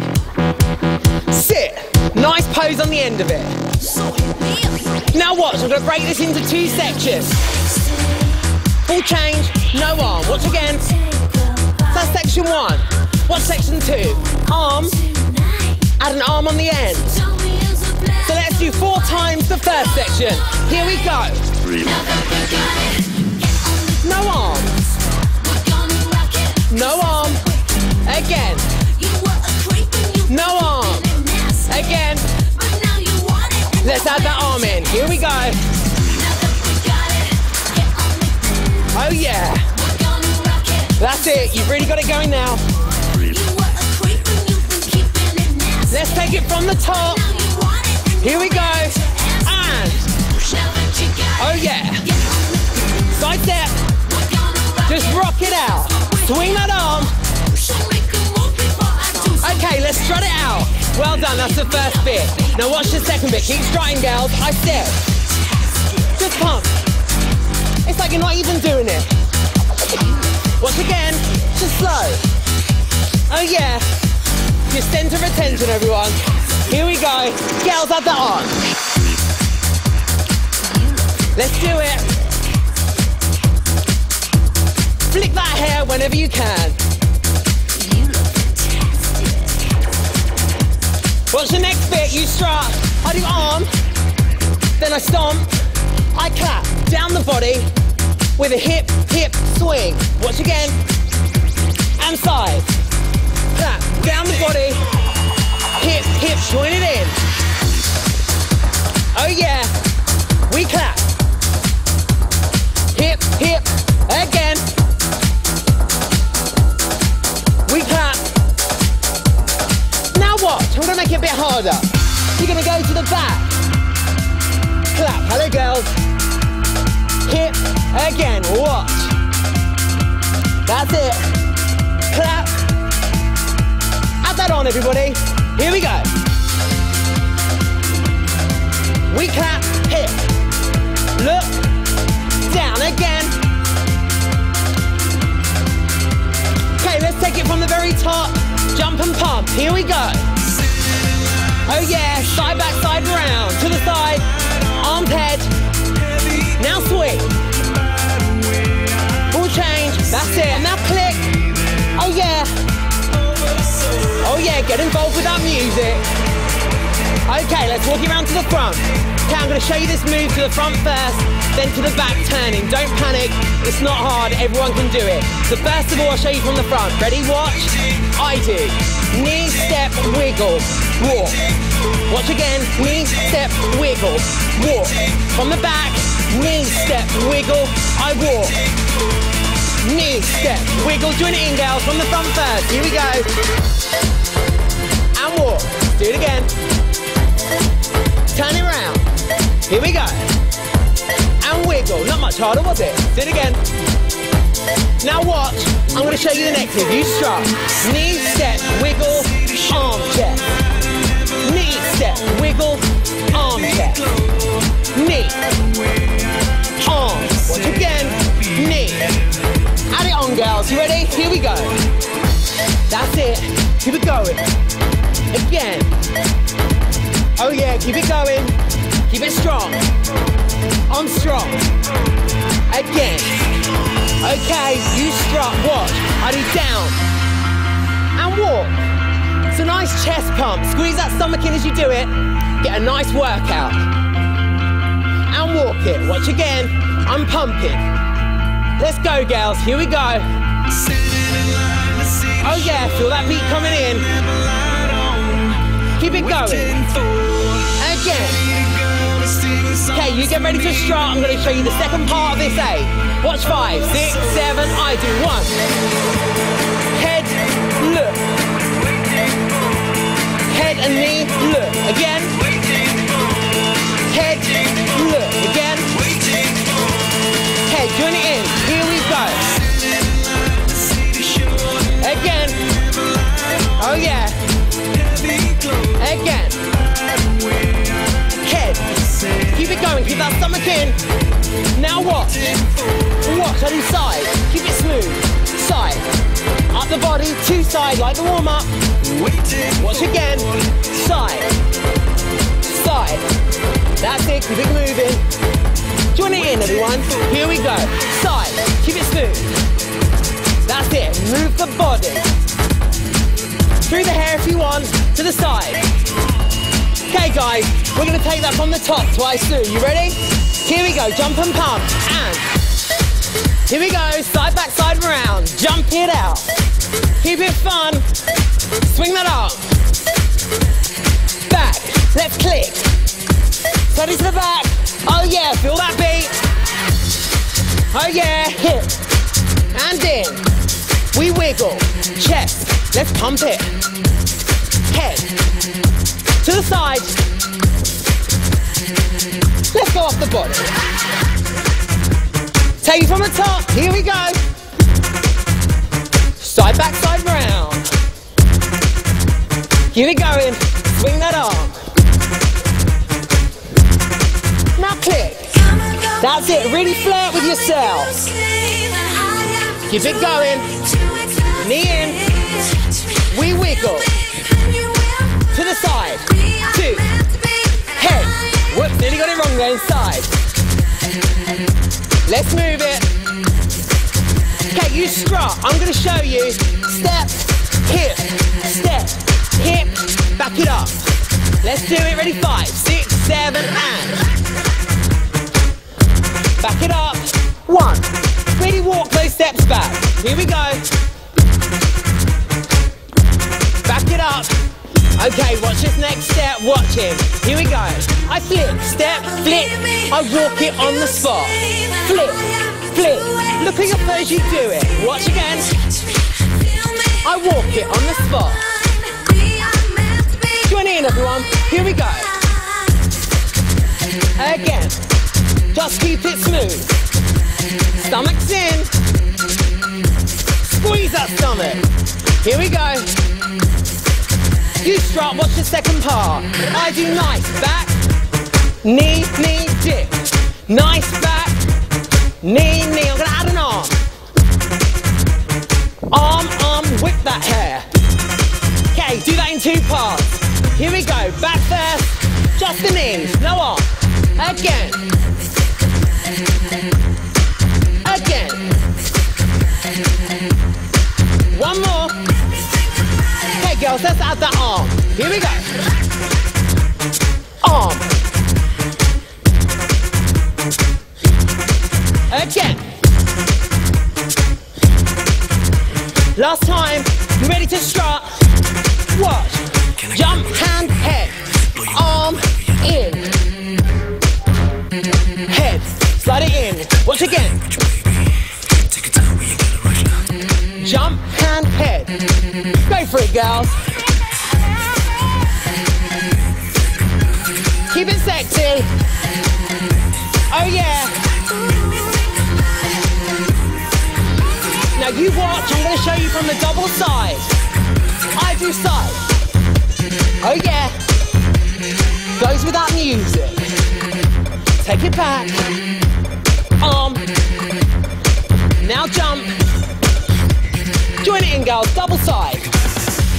Sit. Nice pose on the end of it. Now watch. I'm going to break this into 2 sections. Full change. No arm. Watch again. That's section 1. Watch section 2. Arm. Add an arm on the end. So let's do 4 times the first section. Here we go. No arm. No arm. Again. No arm. Again. Let's add that arm in. Here we go. Oh yeah. That's it. You've really got it going now. Let's take it from the top. Here we go. And. Oh yeah. Side step. Just rock it out. Swing that arm. Okay, let's strut it out. Well done, that's the first bit. Now watch the second bit. Keep strutting, girls. I step. Just pump. It's like you're not even doing it. Once again, just slow. Oh yeah. Your center of attention, everyone. Here we go. Girls, add that on. Let's do it. Flick that hair whenever you can. What's the next bit? You strut. I do arm. Then I stomp. I clap down the body with a hip, hip swing. Watch again. And side. Clap down the body. Hip, hip, join it in. Oh yeah. We clap. Hip, hip, again. We clap. Now watch, I'm gonna make it a bit harder. You're gonna go to the back. Clap, hello girls. Hip, again, watch. That's it. Clap. Add that on, everybody. Here we go. We clap, hip. Look, down again. Okay, let's take it from the very top. Jump and pump, here we go. Oh yeah, side back, side round. To the side, arm head. Now swing. Full change, that's it. Now click. Oh yeah. Oh yeah, get involved with that music. Okay, let's walk you around to the front. Okay, I'm going to show you this move to the front first, then to the back turning. Don't panic, it's not hard, everyone can do it. So first of all, I'll show you from the front. Ready, watch? I do. Knee, step, wiggle, walk. Watch again, knee, step, wiggle, walk. From the back, knee, step, wiggle, I walk. Knee, step, wiggle, join it in, girls. From the front first, here we go. And walk, do it again. Turn it around. Here we go. And wiggle. Not much harder, was it? Do it again. Now watch. I'm going to show you the next move. You strut. Knee, step, wiggle, arm check. Knee, step, wiggle, arm check. Knee. Arm. Watch again. Knee. Add it on, girls. You ready? Here we go. That's it. Keep it going. Again. Oh yeah, keep it going. Keep it strong. I'm strong. Again. Okay, you strut, watch. I do down. And walk. It's a nice chest pump. Squeeze that stomach in as you do it. Get a nice workout. And walk it. Watch again. I'm pumping. Let's go, girls. Here we go. Oh yeah, feel that beat coming in. Keep it going. Again. Okay, you get ready to strut. I'm going to show you the second part of this 8. Watch 5, 6, 7, I do 1. Head, look. Head and knee, look. Again. Head, look. Again. Head, join it in. Here we go. Again. Oh yeah. Again. Head. Keep it going. Keep that stomach in. Now watch. Watch. I do side. Keep it smooth. Side. Up the body. 2 side like the warm up. Watch again. Side. Side. That's it. Keep it moving. Join it in, everyone. Here we go. Side. Keep it smooth. That's it. Move the body. Through the hair if you want. To the side. Okay, guys. We're going to take that from the top twice through. You ready? Here we go. Jump and pump. And here we go. Side, back, side, around. Jump it out. Keep it fun. Swing that arm. Back. Let's click. Steady to the back. Oh yeah, feel that beat. Oh yeah, hip. And in. We wiggle. Chest. Let's pump it. Head. To the side. Let's go off the body. Take it from the top. Here we go. Side, back, side, round. Keep it going. Swing that arm. Now click. That's it. Really flirt with yourself. Keep it going. Knee in. We wiggle. To the side. 2. Head. Whoops, nearly got it wrong there. Inside. Let's move it. Okay, you strut. I'm going to show you. Step, hip, step, hip. Back it up. Let's do it. Ready? 5, 6, 7, and. Back it up. 1. Really walk those steps back. Here we go. Back it up. Okay, watch this next step. Watch him. Here we go. I flip, step, flip. I walk it on the spot. Flip, flip. Look at your foot as you do it. Watch again. I walk it on the spot. Join in, everyone. Here we go. Again. Just keep it smooth. Stomach's in. Squeeze that stomach. Here we go. You strut, watch the second part. I do nice back, knee, knee, dip. Nice back, knee, knee. I'm gonna add an arm. Arm, arm, whip that hair. Okay, do that in 2 parts. Here we go, back first, just the knees, no arm. Again. Again. One more. Okay, girls, let's add that arm. Here we go. Arm. Again. Last time. You ready to strut? Watch. Jump, hand, head. Arm, in. Head. Slide it in. Watch again. Jump, hand, head. Go for it, girls. Keep it sexy. Oh yeah. Now you watch, I'm going to show you from the double side. I do side. Oh yeah. Goes with that music. Take it back. Arm. Now jump. Join it in, girls. Double side.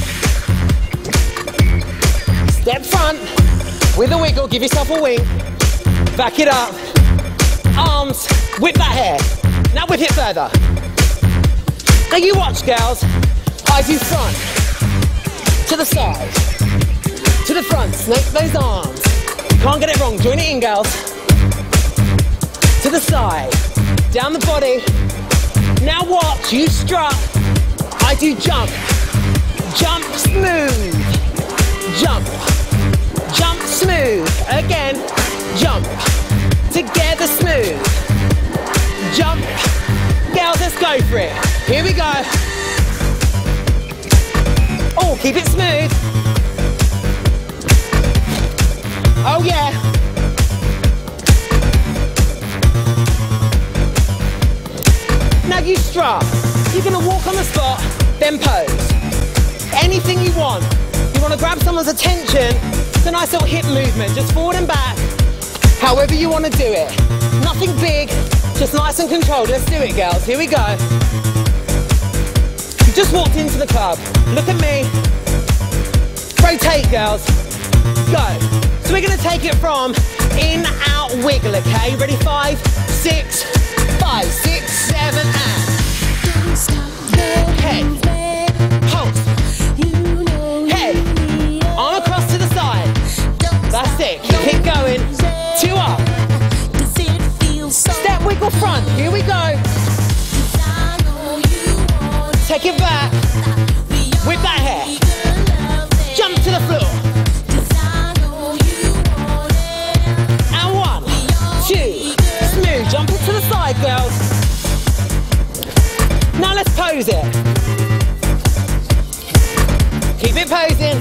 Step front. With a wiggle, give yourself a wing. Back it up. Arms, whip that hair. Now whip it further. Now you watch, girls. I do front, to the side, to the front, snake those arms. Can't get it wrong, join it in, girls. To the side, down the body. Now watch, you strut. I do jump. Jump smooth. Jump. Jump smooth. Again, jump. Together smooth. Jump. Girls, let's go for it. Here we go. Oh, keep it smooth. Oh yeah. Now you strut. You're gonna walk on the spot, then pose. Anything you want. You wanna grab someone's attention, it's a nice little hip movement, just forward and back. However you wanna do it. Nothing big, just nice and controlled. Let's do it, girls. Here we go. You just walked into the club. Look at me. Rotate, girls. Go. So we're gonna take it from in, out, wiggle, okay? Ready? 5, 6, 5, 6, 7, and. Head. Pulse. Head. Arm across to the side. That's it. Keep it going. 2 up. Step, wiggle front. Here we go. Take it back. Whip that hair. Jump to the floor. And 1, 2. Smooth. Jump it to the side, girls. Now let's pose it. Keep it posing.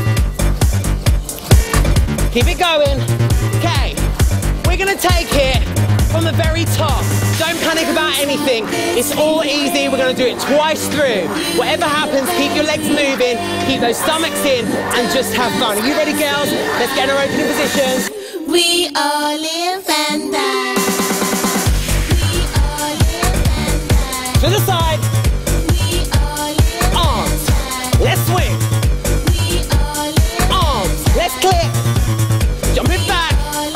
Keep it going. Okay. We're gonna take it from the very top. Don't panic about anything. It's all easy. We're gonna do it twice through. Whatever happens, keep your legs moving, keep those stomachs in, and just have fun. Are you ready, girls? Let's get in our opening positions. We all live and die. We all live and die. To the side. We all live Arms. and die. Let's swing. We all live Arms. Let's click. Jump it back.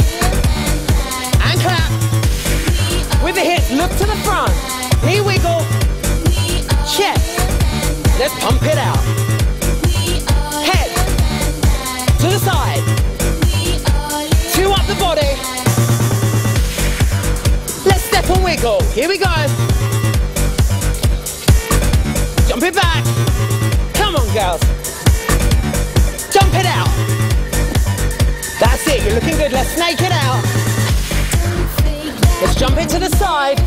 And clap. With the hips, look to the front. Knee wiggle. Chest. Let's pump it out. Head. To the side. 2 up the body. Let's step and wiggle. Here we go. Jump it back. Come on, girls. Jump it out. That's it. You're looking good. Let's snake it out. Let's jump it to the side.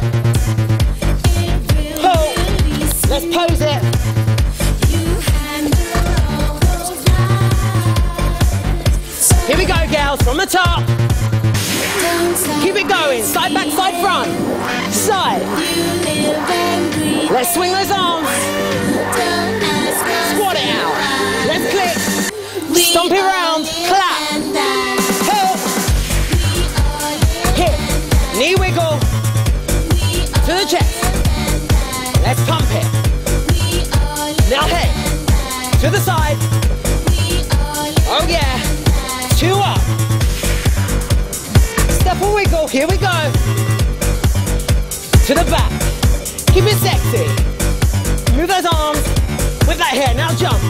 Pull. Let's pose it. Here we go, girls. From the top. Keep it going. Side, back, side, front. Side. Let's swing those arms. Squat it out. Let's click. Stomp it around. Clap. Pull. Hip. Knee wiggle. To the chest. Let's pump it. Now head. To the side. Oh yeah. 2 up. Step and wiggle. Here we go. To the back. Keep it sexy. Move those arms. With that hair. Now jump.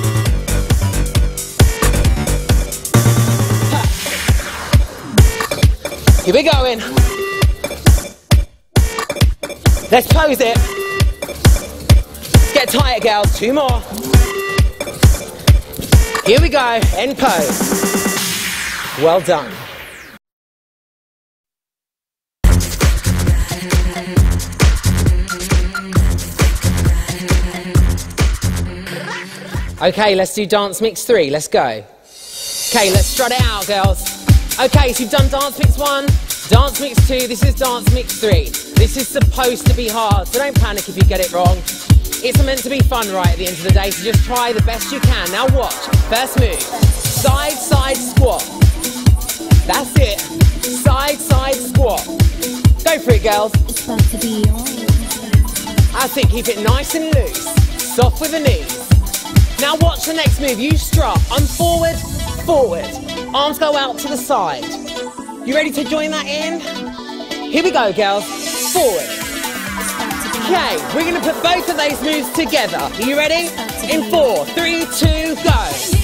Here we going. Let's pose it. Let's get tighter, girls. 2 more. Here we go. End pose. Well done. Okay, let's do dance mix 3. Let's go. Okay, let's strut it out, girls. Okay, so you've done dance mix 1, dance mix 2, this is dance mix 3. This is supposed to be hard, so don't panic if you get it wrong. It's meant to be fun right at the end of the day, so just try the best you can. Now watch. First move. Side, side, squat. That's it. Side, side, squat. Go for it, girls. It's about to be on. That's it. Keep it nice and loose. Soft with the knees. Now watch the next move. You strut. I'm forward, forward. Arms go out to the side. You ready to join that in? Here we go, girls. Forward. Okay, we're going to put both of those moves together. Are you ready? In 4, 3, 2, go.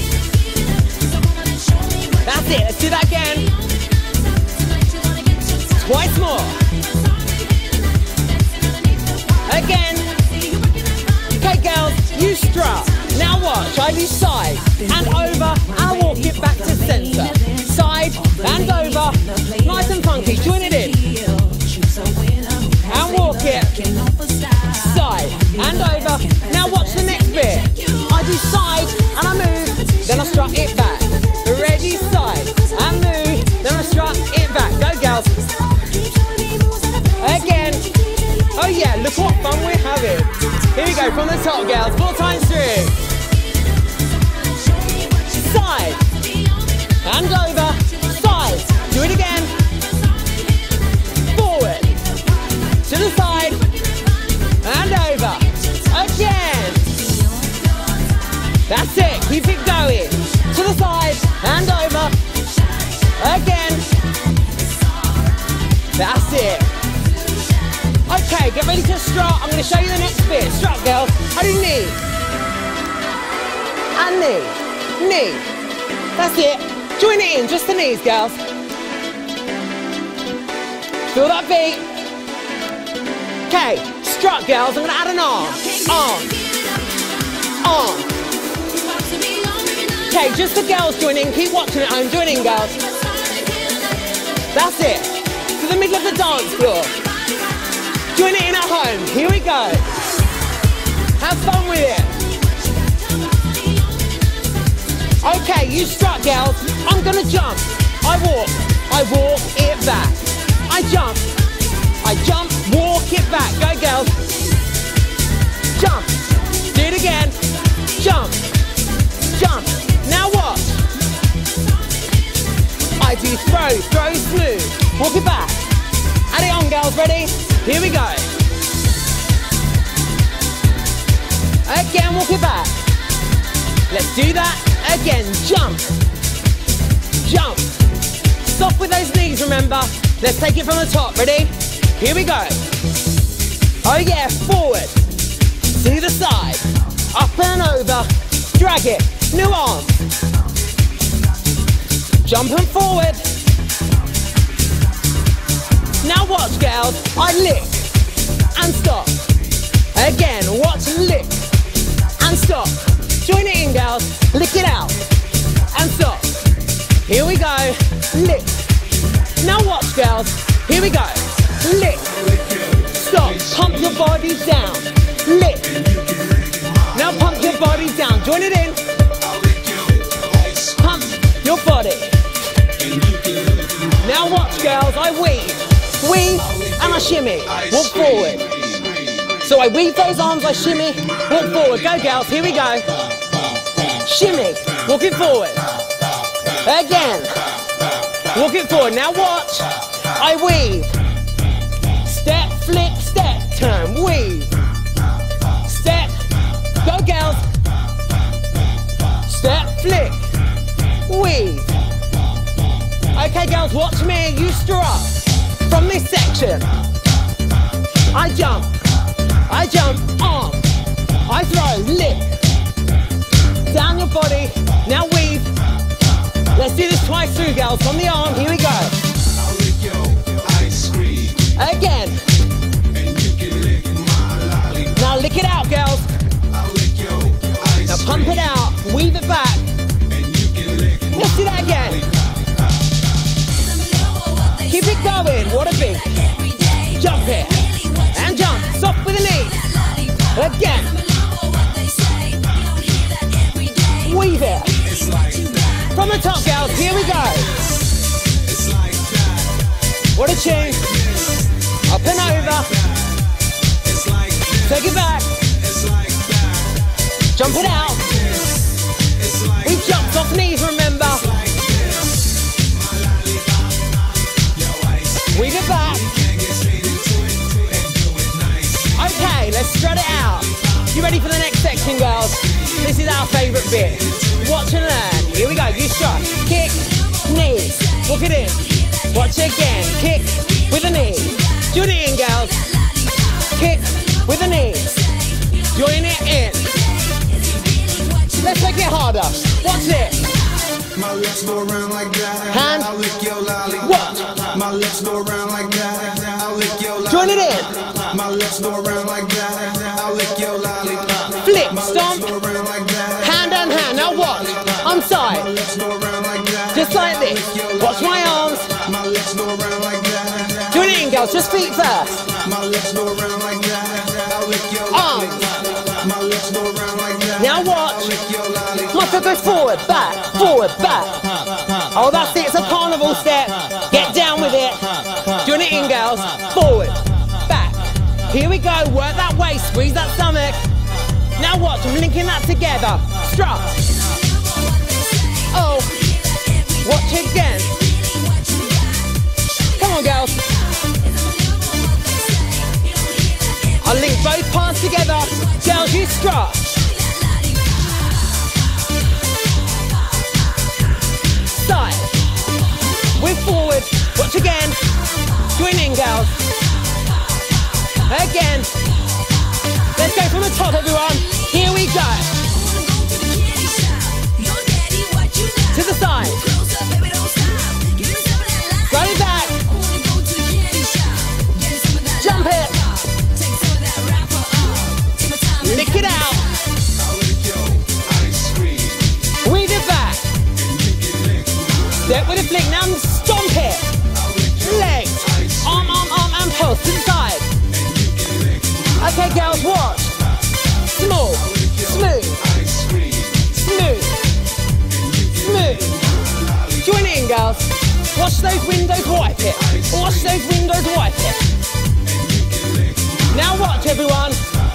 That's it. Let's do that again. Twice more. Again. Okay, girls, you strut. Now watch. I do side and over, and I walk it back to centre. Side and over. Nice and funky. Join it in. And walk it. Side and over. Now watch the next bit. I do side and I move, then I strut it back. Ready, side and move, then I strut it back. Go, girls. Again. Oh yeah, look what fun we're having. Here we go, from the top, girls. 4 times through. Side and over. Side. Do it again. Forward. To the side. And over. Again. That's it. Keep it going. To the side. And over. Again. That's it. Okay, get ready to strut. I'm going to show you the next bit. Strut, girls. I do knee. And knee. Knee. That's it. Join it in. Just the knees, girls. Feel that beat. Okay, strut, girls. I'm going to add an arm. Arm. Arm. Okay, just the girls join in. Keep watching at home. Join in, girls. That's it. To the middle of the dance floor. Join it in at home. Here we go. Have fun with it. Okay, you strut, girls. I'm going to jump. I walk it back. I jump, walk it back. Go, girls. Jump. Do it again. Jump. Jump. Now what? I do throw smooth. Walk it back. Add it on, girls. Ready? Here we go. Again, walk it back. Let's do that again. Jump. Jump. Stop with those knees, remember. Let's take it from the top. Ready? Here we go. Oh yeah, forward. To the side. Up and over. Drag it. New arm. Jump and forward. Now watch, girls. I lick and stop. Again, watch, lick and stop. Join it in, girls. Lick it out and stop. Here we go. Lick. Now watch, girls. Here we go. Lick. Stop. Pump your body down. Lick. Now pump your body down. Join it in. Pump your body. Now watch, girls. I weave. Weave and I shimmy. Walk forward. So I weave those arms, I shimmy. Walk forward. Go, girls. Here we go. Shimmy. Walking forward. Again. Walking forward. Now watch. I weave. Step, flick, step, turn, weave. Step. Go, girls. Step, flick, weave. Okay, girls, watch me. You strut. From this section. I jump, arm. I throw, lick. Down your body. Now weave. Let's do this twice through, girls. From the arm, here we go. I'll lick your ice cream. Again. And you can lick my lollipop. Now lick it out, girls. I'll lick your ice Now pump it out, weave it back. And you can lick my Let's do that again. Keep it going, what a beat. Jump it, and jump, soft with the knee. Again. Weave it. It's like that. From the top, girls, here we go. It's like that. What a tune. Up and over. It's like that. Take it back. It's like that. Jump it out. It's like We jumped off knees, remember. like this. My lollipop. Your ice cream. Weave it back. Can get straight into it and do it nice. Okay, let's strut it out. You ready for the next section, girls? This is our favourite bit. Watch and learn. Here we go. You strut. Kick, knees. Walk it in. Watch again. Kick with the knee. Join it in, girls. Kick with the knee. Join it in. Let's make it harder. Watch this. My lips go around like that. Hand. I'll lick your lolly. What? My lips go around like that. I'll lick your lolly. Join it in. My lips go around like that. I'll lick your lolly. Flip, My stomp. lips go around like that. Hand and hand. Now watch. I'm My side. lips go around like that. Just like this. Watch my arms. My lips go around like that. Join it in, girls. Just feet first. My lips go around like that. I'll lick your Arms. lolly. My lips go around like that. Now watch. I'll lick your lolly. My foot goes forward, back, forward, back. Oh, that's it. It's a carnival step. Get down with it. Join it in, girls. Forward, back. Here we go. Work that waist. Squeeze that stomach. Now watch. I'm linking that together. Strut. Oh. Watch again. Come on, girls. I'll link both parts together. Girls, you strut. Side. We're forward. Watch again. Join in, girls. Again. Let's go from the top, everyone. Here we go. To the side. Throw it back. Jump it. Lick it out. Weave it back. Step with a flick. Now stomp it. Leg. Arm, arm, arm, and pulse to the side. Okay, girls, watch. Small. Smooth. Smooth. Smooth. Join in, girls. Watch those windows, wipe it. Watch those windows, wipe it. Now watch, everyone.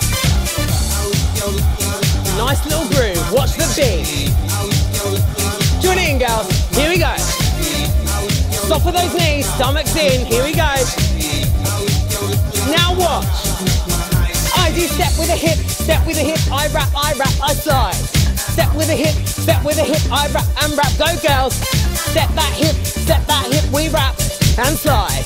Nice little groove. Watch the beat. Join in, girls. Here we go. Stop with those knees. Stomach's in. Here we go. Now watch. I do step with a hip. Step with a hip. I wrap, I slide. Step with a hip. Step with a hip. I wrap and wrap. Go, girls. Step that hip. Step that hip. We wrap and slide.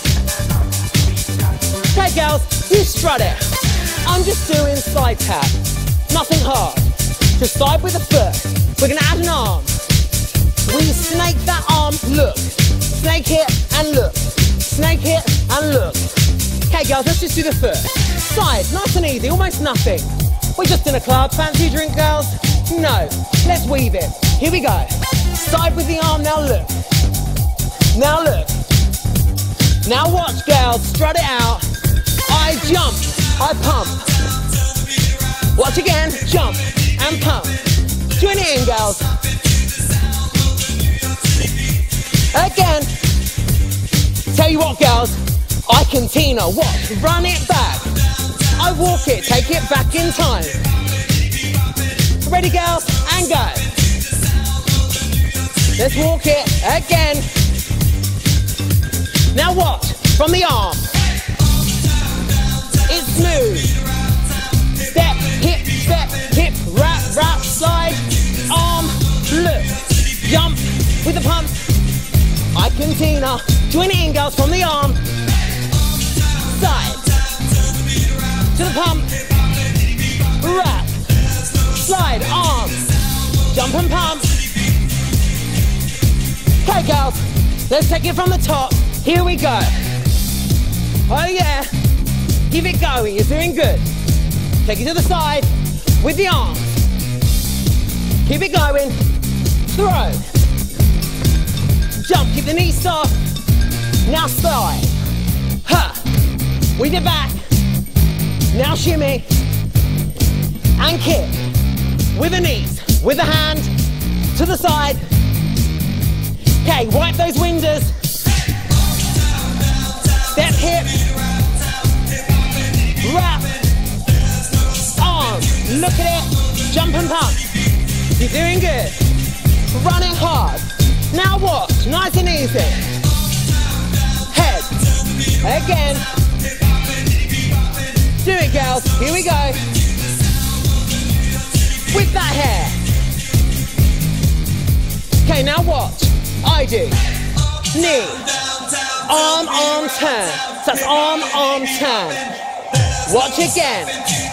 Okay, girls. You strut it. I'm just doing side tap. Nothing hard. Just side with a foot. We're going to add an arm. We snake that arm, look. Snake it and look. Snake it and look. Okay, girls, let's just do the foot. Side, nice and easy, almost nothing. We're just in a club. Fancy a drink, girls? No. Let's weave it. Here we go. Side with the arm, now look. Now look. Now watch, girls. Strut it out. I jump. I pump. Watch again. Jump and pump. Join it in, girls. Again. Tell you what, girls. I can Tina. Watch. Run it back. I walk it. Take it back in time. Ready, girls? And go. Let's walk it. Again. Now watch. From the arm. It's smooth. Step, hip, wrap, wrap, slide, arm, look, jump with the pump. I can Tina. Join it in, girls, from the arm. Side. To the pump. Wrap. Slide, arm. Jump and pump. Okay, girls. Let's take it from the top. Here we go. Oh, yeah. Keep it going. You're doing good. Take it to the side with the arms. Keep it going. Throw. Jump. Keep the knees soft. Now slide. Ha. With your back. Now shimmy. And kick. With the knees. With the hand. To the side. Okay, wipe those windows. Step hip. Wrap. Arms. Look at it. Jump and pump. You're doing good. Run it hard. Now watch. Nice and easy. Head. Again. Do it, girls. Here we go. With that hair. Okay, now watch. I do. Knee. arm, arm, turn. So that's arm, arm, turn. Watch again.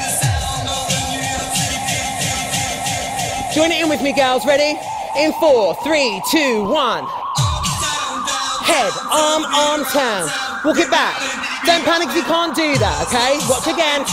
Join it in with me, girls. Ready? In 4, 3, 2, 1. Head, arm, arm, turn. Walk it back. Don't panic if you can't do that, okay? Watch again.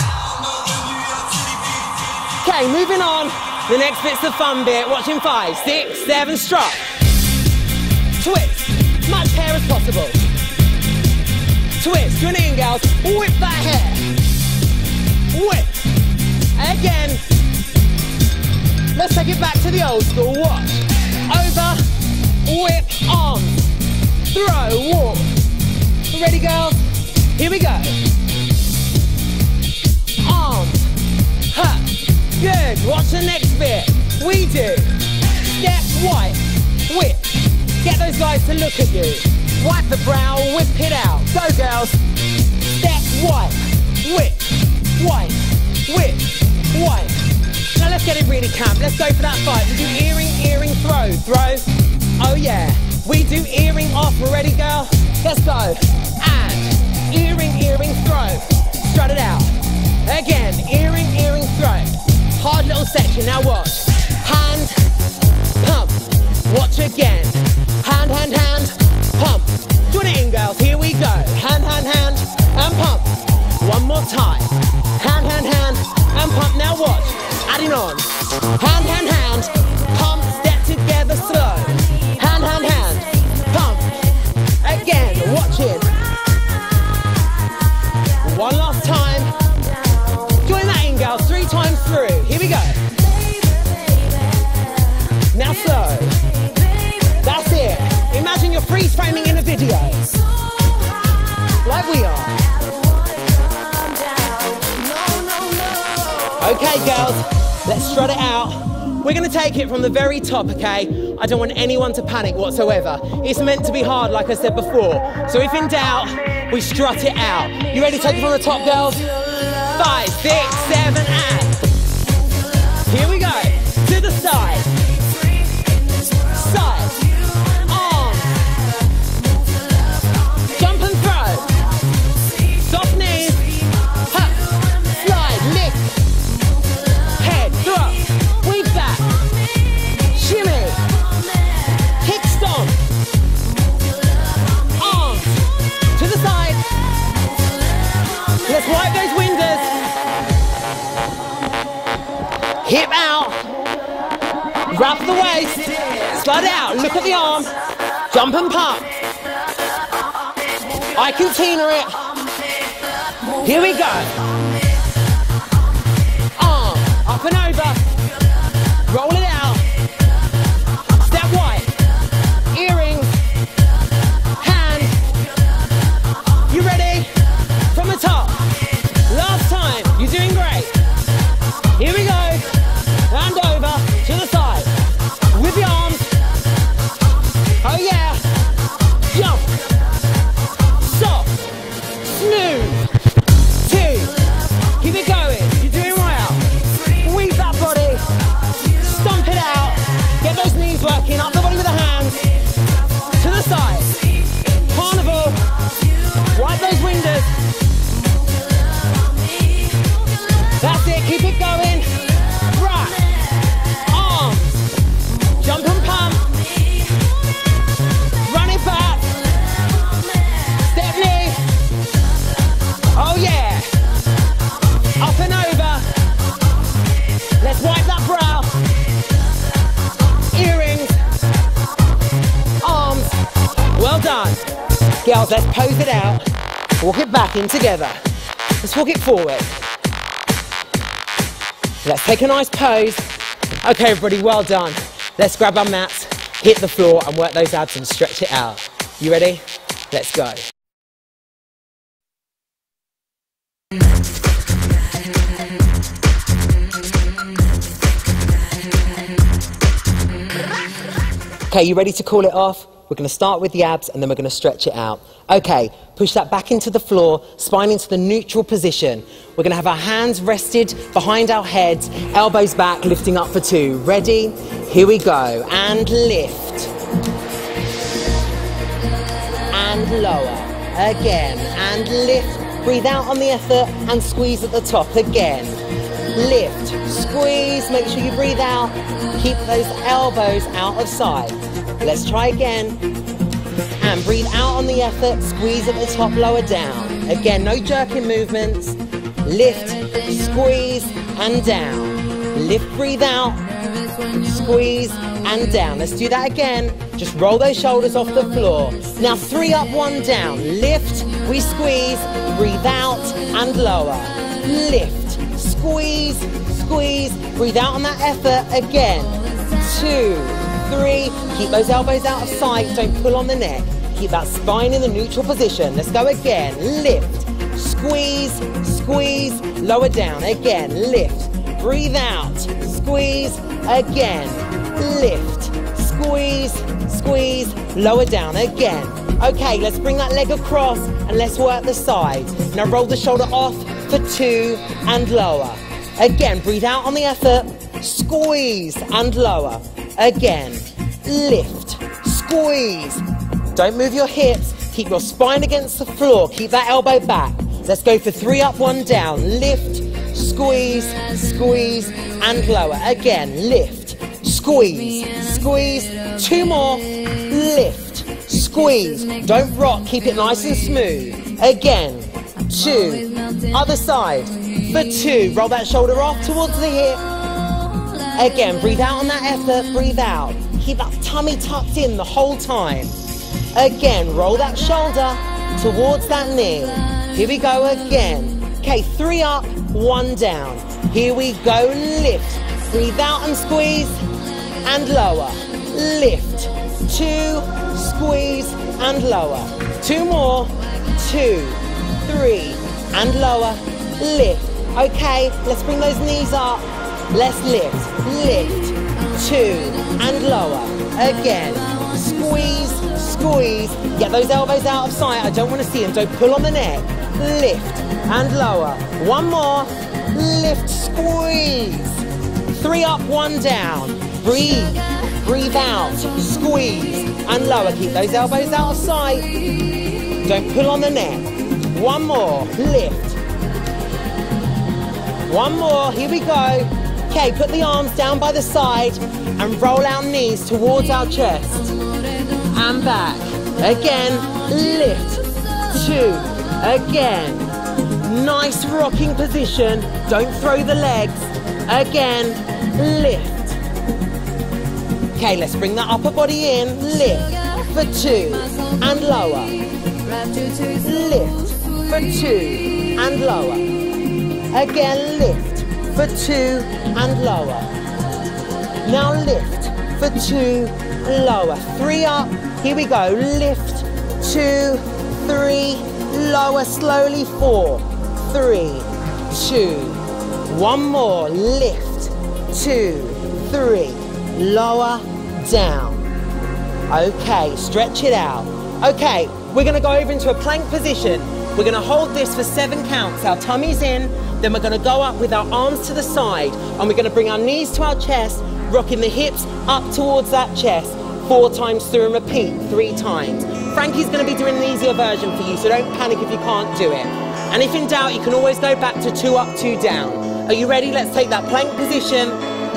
Okay, moving on. The next bit's the fun bit. Watch in 5, 6, 7, strut. Twist. Much hair as possible. Twist. Join it in, girls. Whip that hair. Whip. Again. Let's take it back to the old school. Watch. Over. Whip. Arms. Throw. Walk. Ready, girls? Here we go. Arms. Ha. Good. Watch the next bit. We do. Step, wipe, whip. Get those guys to look at you. Wipe the brow, whip it out. Go, girls. Step, wipe, whip, wipe, whip, wipe. Now let's get it really camp. Let's go for that fight. We do earring, earring, throw, throw. Oh yeah. We do earring off. We're ready, girl? Let's go. And earring, earring, throw. Strut it out. Again, earring, earring, throw. Hard little section. Now watch. Hand, pump. Watch again. Hand, hand, hand, pump. Join it in, girls. Here we go. Hand, hand, hand, and pump. One more time. Hand, hand, hand, and pump. Now watch. Adding on. Hand, hand, hand, pump. Step together slow. Hand, hand, hand, pump. Again. Watch it. One last time. Join that in, girls. 3 times through. Here we go. Now slow. That's it. Imagine you're freeze framing in a video. Like we are. Okay, girls. Let's strut it out. We're going to take it from the very top, okay? I don't want anyone to panic whatsoever. It's meant to be hard, like I said before. So if in doubt, we strut it out. You ready to take it from the top, girls? 5, 6, 7, and. Here we go. To the side. Side. Arm. Jump and throw. Soft knees. Hop. Slide. Lift. Head. Throw. Weave back. Shimmy. Kick stomp. Arms. To the side. Let's wipe those windows. Hip out. Wrap the waist. Slide out. Look at the arm. Jump and pump. I can Tina it. Here we go. Arm. Up and over. Roll it out. Step white. Earrings. Hand. You ready? From the top. Last time. You're doing great. Here we go. And over to the side. With the arms. Oh yeah. Jump. Soft. Smooth. 2. Keep it going. You're doing well. Weave that body. Stomp it out. Get those knees working. Up the body with the hands. To the side. Carnival. Wipe those windows. That's it. Keep it going. Wrap. Arms. Jump and pump. Run it back. Step knee. Oh yeah. Up and over. Let's wipe that brow. Earrings. Arms. Well done. Girls, let's pose it out. Walk it back in together. Let's walk it forward. Let's take a nice pose. Okay, everybody, well done. Let's grab our mats, hit the floor, and work those abs and stretch it out. You ready? Let's go. Okay, you ready to call it off? We're going to start with the abs and then we're going to stretch it out. Okay, push that back into the floor, spine into the neutral position. We're going to have our hands rested behind our heads, elbows back, lifting up for 2. Ready? Here we go. And lift. And and lower. Again, and lift. Breathe out on the effort and squeeze at the top again. Lift, squeeze, make sure you breathe out. Keep those elbows out of sight. Let's try again. And breathe out on the effort, squeeze at the top, lower down. Again, no jerking movements. Lift, squeeze, and down. Lift, breathe out, squeeze, and down. Let's do that again. Just roll those shoulders off the floor. Now 3 up, 1 down. Lift, we squeeze, breathe out, and lower. Lift, squeeze, squeeze, breathe out on that effort. Again, 2, 3, keep those elbows out of sight, don't pull on the neck. Keep that spine in the neutral position. Let's go again. Lift, squeeze, squeeze, lower down. Again, lift, breathe out, squeeze, again, lift, squeeze, squeeze, lower down, again. Okay, let's bring that leg across and let's work the side. Now roll the shoulder off for 2 and lower. Again, breathe out on the effort, squeeze and lower. Again, lift, squeeze. Don't move your hips, keep your spine against the floor, keep that elbow back. Let's go for 3 up, 1 down. Lift, squeeze, squeeze, and lower. Again, lift, squeeze, squeeze. 2 more, lift, squeeze. Don't rock, keep it nice and smooth. Again, 2, other side, for 2. Roll that shoulder off towards the hip. Again, breathe out on that effort, breathe out. Keep that tummy tucked in the whole time. Again, roll that shoulder towards that knee. Here we go again. Okay, 3 up, 1 down. Here we go, lift. Breathe out and squeeze, and lower. Lift, 2, squeeze, and lower. 2 more, 2, 3, and lower. Lift. Okay, let's bring those knees up. Let's lift, lift, 2, and lower. Again, squeeze, squeeze. Get those elbows out of sight. I don't want to see them. Don't pull on the neck. Lift and lower. 1 more. Lift, squeeze. 3 up, 1 down. Breathe. Breathe out. Squeeze and lower. Keep those elbows out of sight. Don't pull on the neck. 1 more. Lift. 1 more. Here we go. Okay, put the arms down by the side and roll our knees towards our chest. And back. Again, lift, 2, again. Nice rocking position. Don't throw the legs. Again, lift. Okay, let's bring that upper body in. Lift for 2 and lower. Lift for 2 and lower. Again, lift for 2 and lower. Now lift for 2, lower. 3 up. Here we go. Lift, 2, 3, lower slowly. 4, 3, 2. 1 more. Lift, 2, 3, lower, down. Okay, stretch it out. Okay, we're going to go over into a plank position. We're going to hold this for 7 counts. Our tummy's in. Then we're going to go up with our arms to the side. And we're going to bring our knees to our chest, rocking the hips up towards that chest. 4 times through and repeat 3 times. Frankie's going to be doing an easier version for you, so don't panic if you can't do it. And if in doubt, you can always go back to 2 up, 2 down. Are you ready? Let's take that plank position.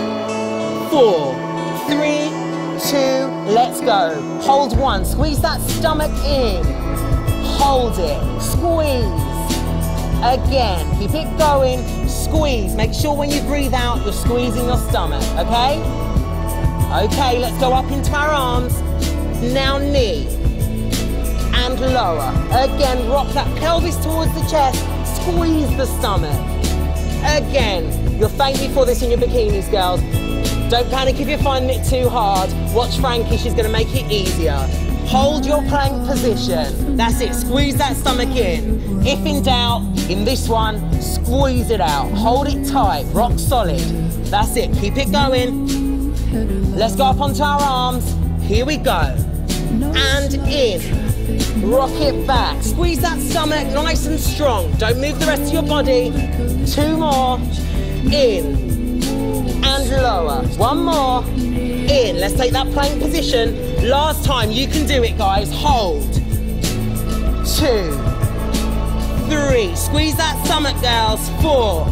4, 3, 2, let's go. Hold 1, squeeze that stomach in. Hold it, squeeze. Again, keep it going, squeeze. Make sure when you breathe out, you're squeezing your stomach, okay? Okay, let's go up into our arms. Now knee and lower. Again, rock that pelvis towards the chest. Squeeze the stomach. Again, you'll thank me for this in your bikinis, girls. Don't panic if you're finding it too hard. Watch Frankie, she's going to make it easier. Hold your plank position. That's it, squeeze that stomach in. If in doubt, in this one, squeeze it out. Hold it tight, rock solid. That's it, keep it going. Let's go up onto our arms. Here we go. And in. Rock it back. Squeeze that stomach nice and strong. Don't move the rest of your body. 2 more. In. And lower. 1 more. In. Let's take that plank position. Last time. You can do it, guys. Hold. 2, 3. Squeeze that stomach, girls. 4,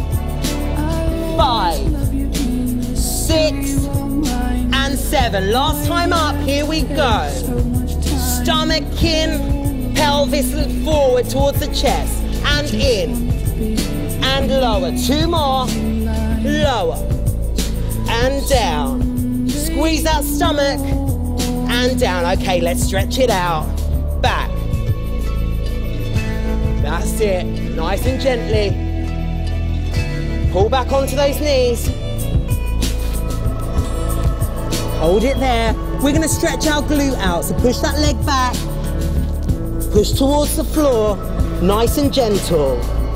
5, 6, and 7. Last time up, here we go. Stomach in, pelvis forward towards the chest. And in, and lower. 2 more, lower, and down. Squeeze that stomach, and down. Okay, let's stretch it out. Back. That's it, nice and gently. Pull back onto those knees. Hold it there. We're gonna stretch our glute out, so push that leg back. Push towards the floor, nice and gentle.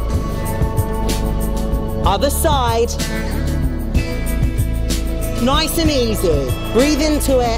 Other side. Nice and easy. Breathe into it.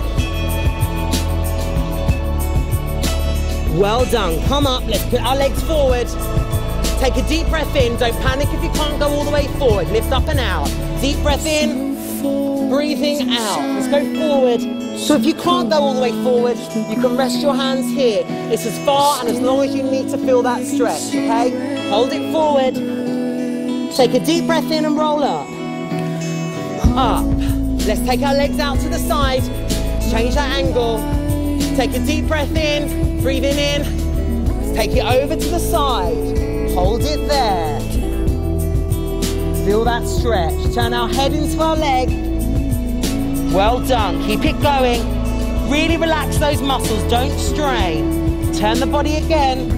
Well done. Come up, let's put our legs forward. Take a deep breath in. Don't panic if you can't go all the way forward. Lift up and out. Deep breath in, breathing out. Let's go forward. So if you can't go all the way forward, you can rest your hands here. It's as far and as long as you need to feel that stretch, okay? Hold it forward. Take a deep breath in and roll up. Up. Let's take our legs out to the side. Change that angle. Take a deep breath in, breathing in. Take it over to the side. Hold it there. Feel that stretch. Turn our head into our leg. Well done. Keep it going. Really relax those muscles. Don't strain. Turn the body again.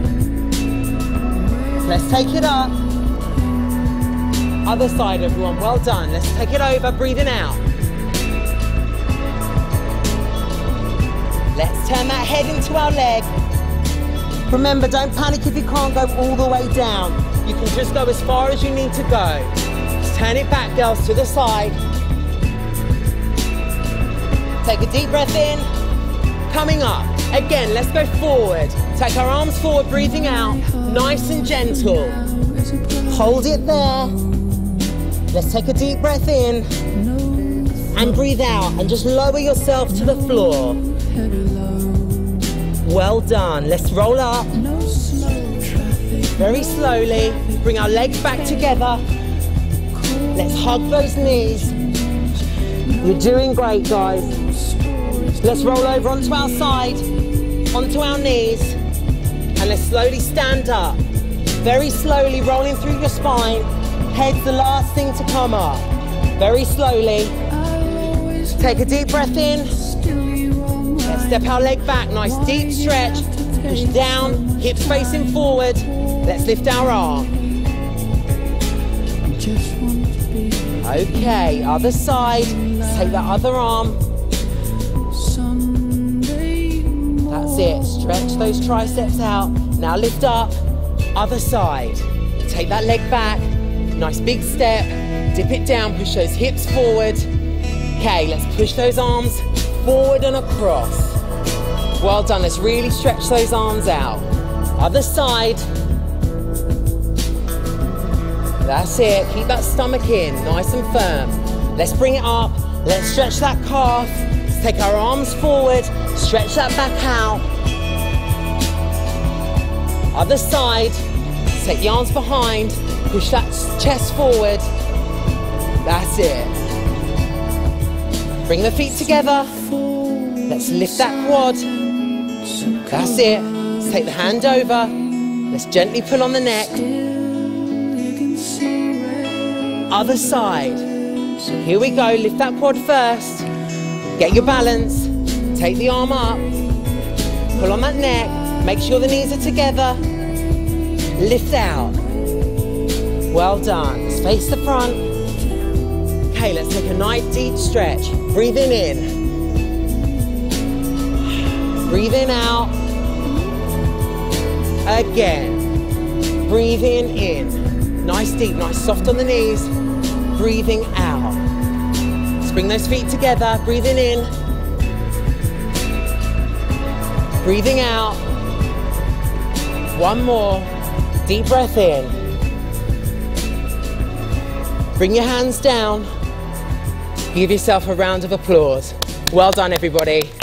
Let's take it up. Other side, everyone. Well done. Let's take it over. Breathing out. Let's turn that head into our leg. Remember, don't panic if you can't go all the way down. You can just go as far as you need to go. Just turn it back, girls, to the side. Take a deep breath in. Coming up. Again, let's go forward. Take our arms forward, breathing out. Nice and gentle. Hold it there. Let's take a deep breath in. And breathe out. And just lower yourself to the floor. Well done. Let's roll up. Very slowly. Bring our legs back together. Let's hug those knees. You're doing great, guys. Let's roll over onto our side, onto our knees, and let's slowly stand up. Very slowly rolling through your spine. Head's the last thing to come up. Very slowly. Take a deep breath in. Let's step our leg back. Nice deep stretch. Push down, hips facing forward. Let's lift our arm. Okay, other side. Let's take that other arm. That's it. Stretch those triceps out. Now lift up. Other side. Take that leg back. Nice big step. Dip it down. Push those hips forward. Okay, let's push those arms forward and across. Well done. Let's really stretch those arms out. Other side. That's it. Keep that stomach in, nice and firm. Let's bring it up. Let's stretch that calf. Let's take our arms forward. Stretch that back out. Other side. Let's take the arms behind. Push that chest forward. That's it. Bring the feet together. Let's lift that quad. That's it. Let's take the hand over. Let's gently pull on the neck. Other side. Here we go. Lift that quad first. Get your balance. Take the arm up. Pull on that neck. Make sure the knees are together. Lift out. Well done. Let's face the front. Okay, let's take a nice deep stretch. Breathing in. Breathing out. Again. Breathing in. Nice deep, nice soft on the knees. Breathing out. Let's bring those feet together. Breathing in. Breathing out. One more. Deep breath in. Bring your hands down. Give yourself a round of applause. Well done, everybody.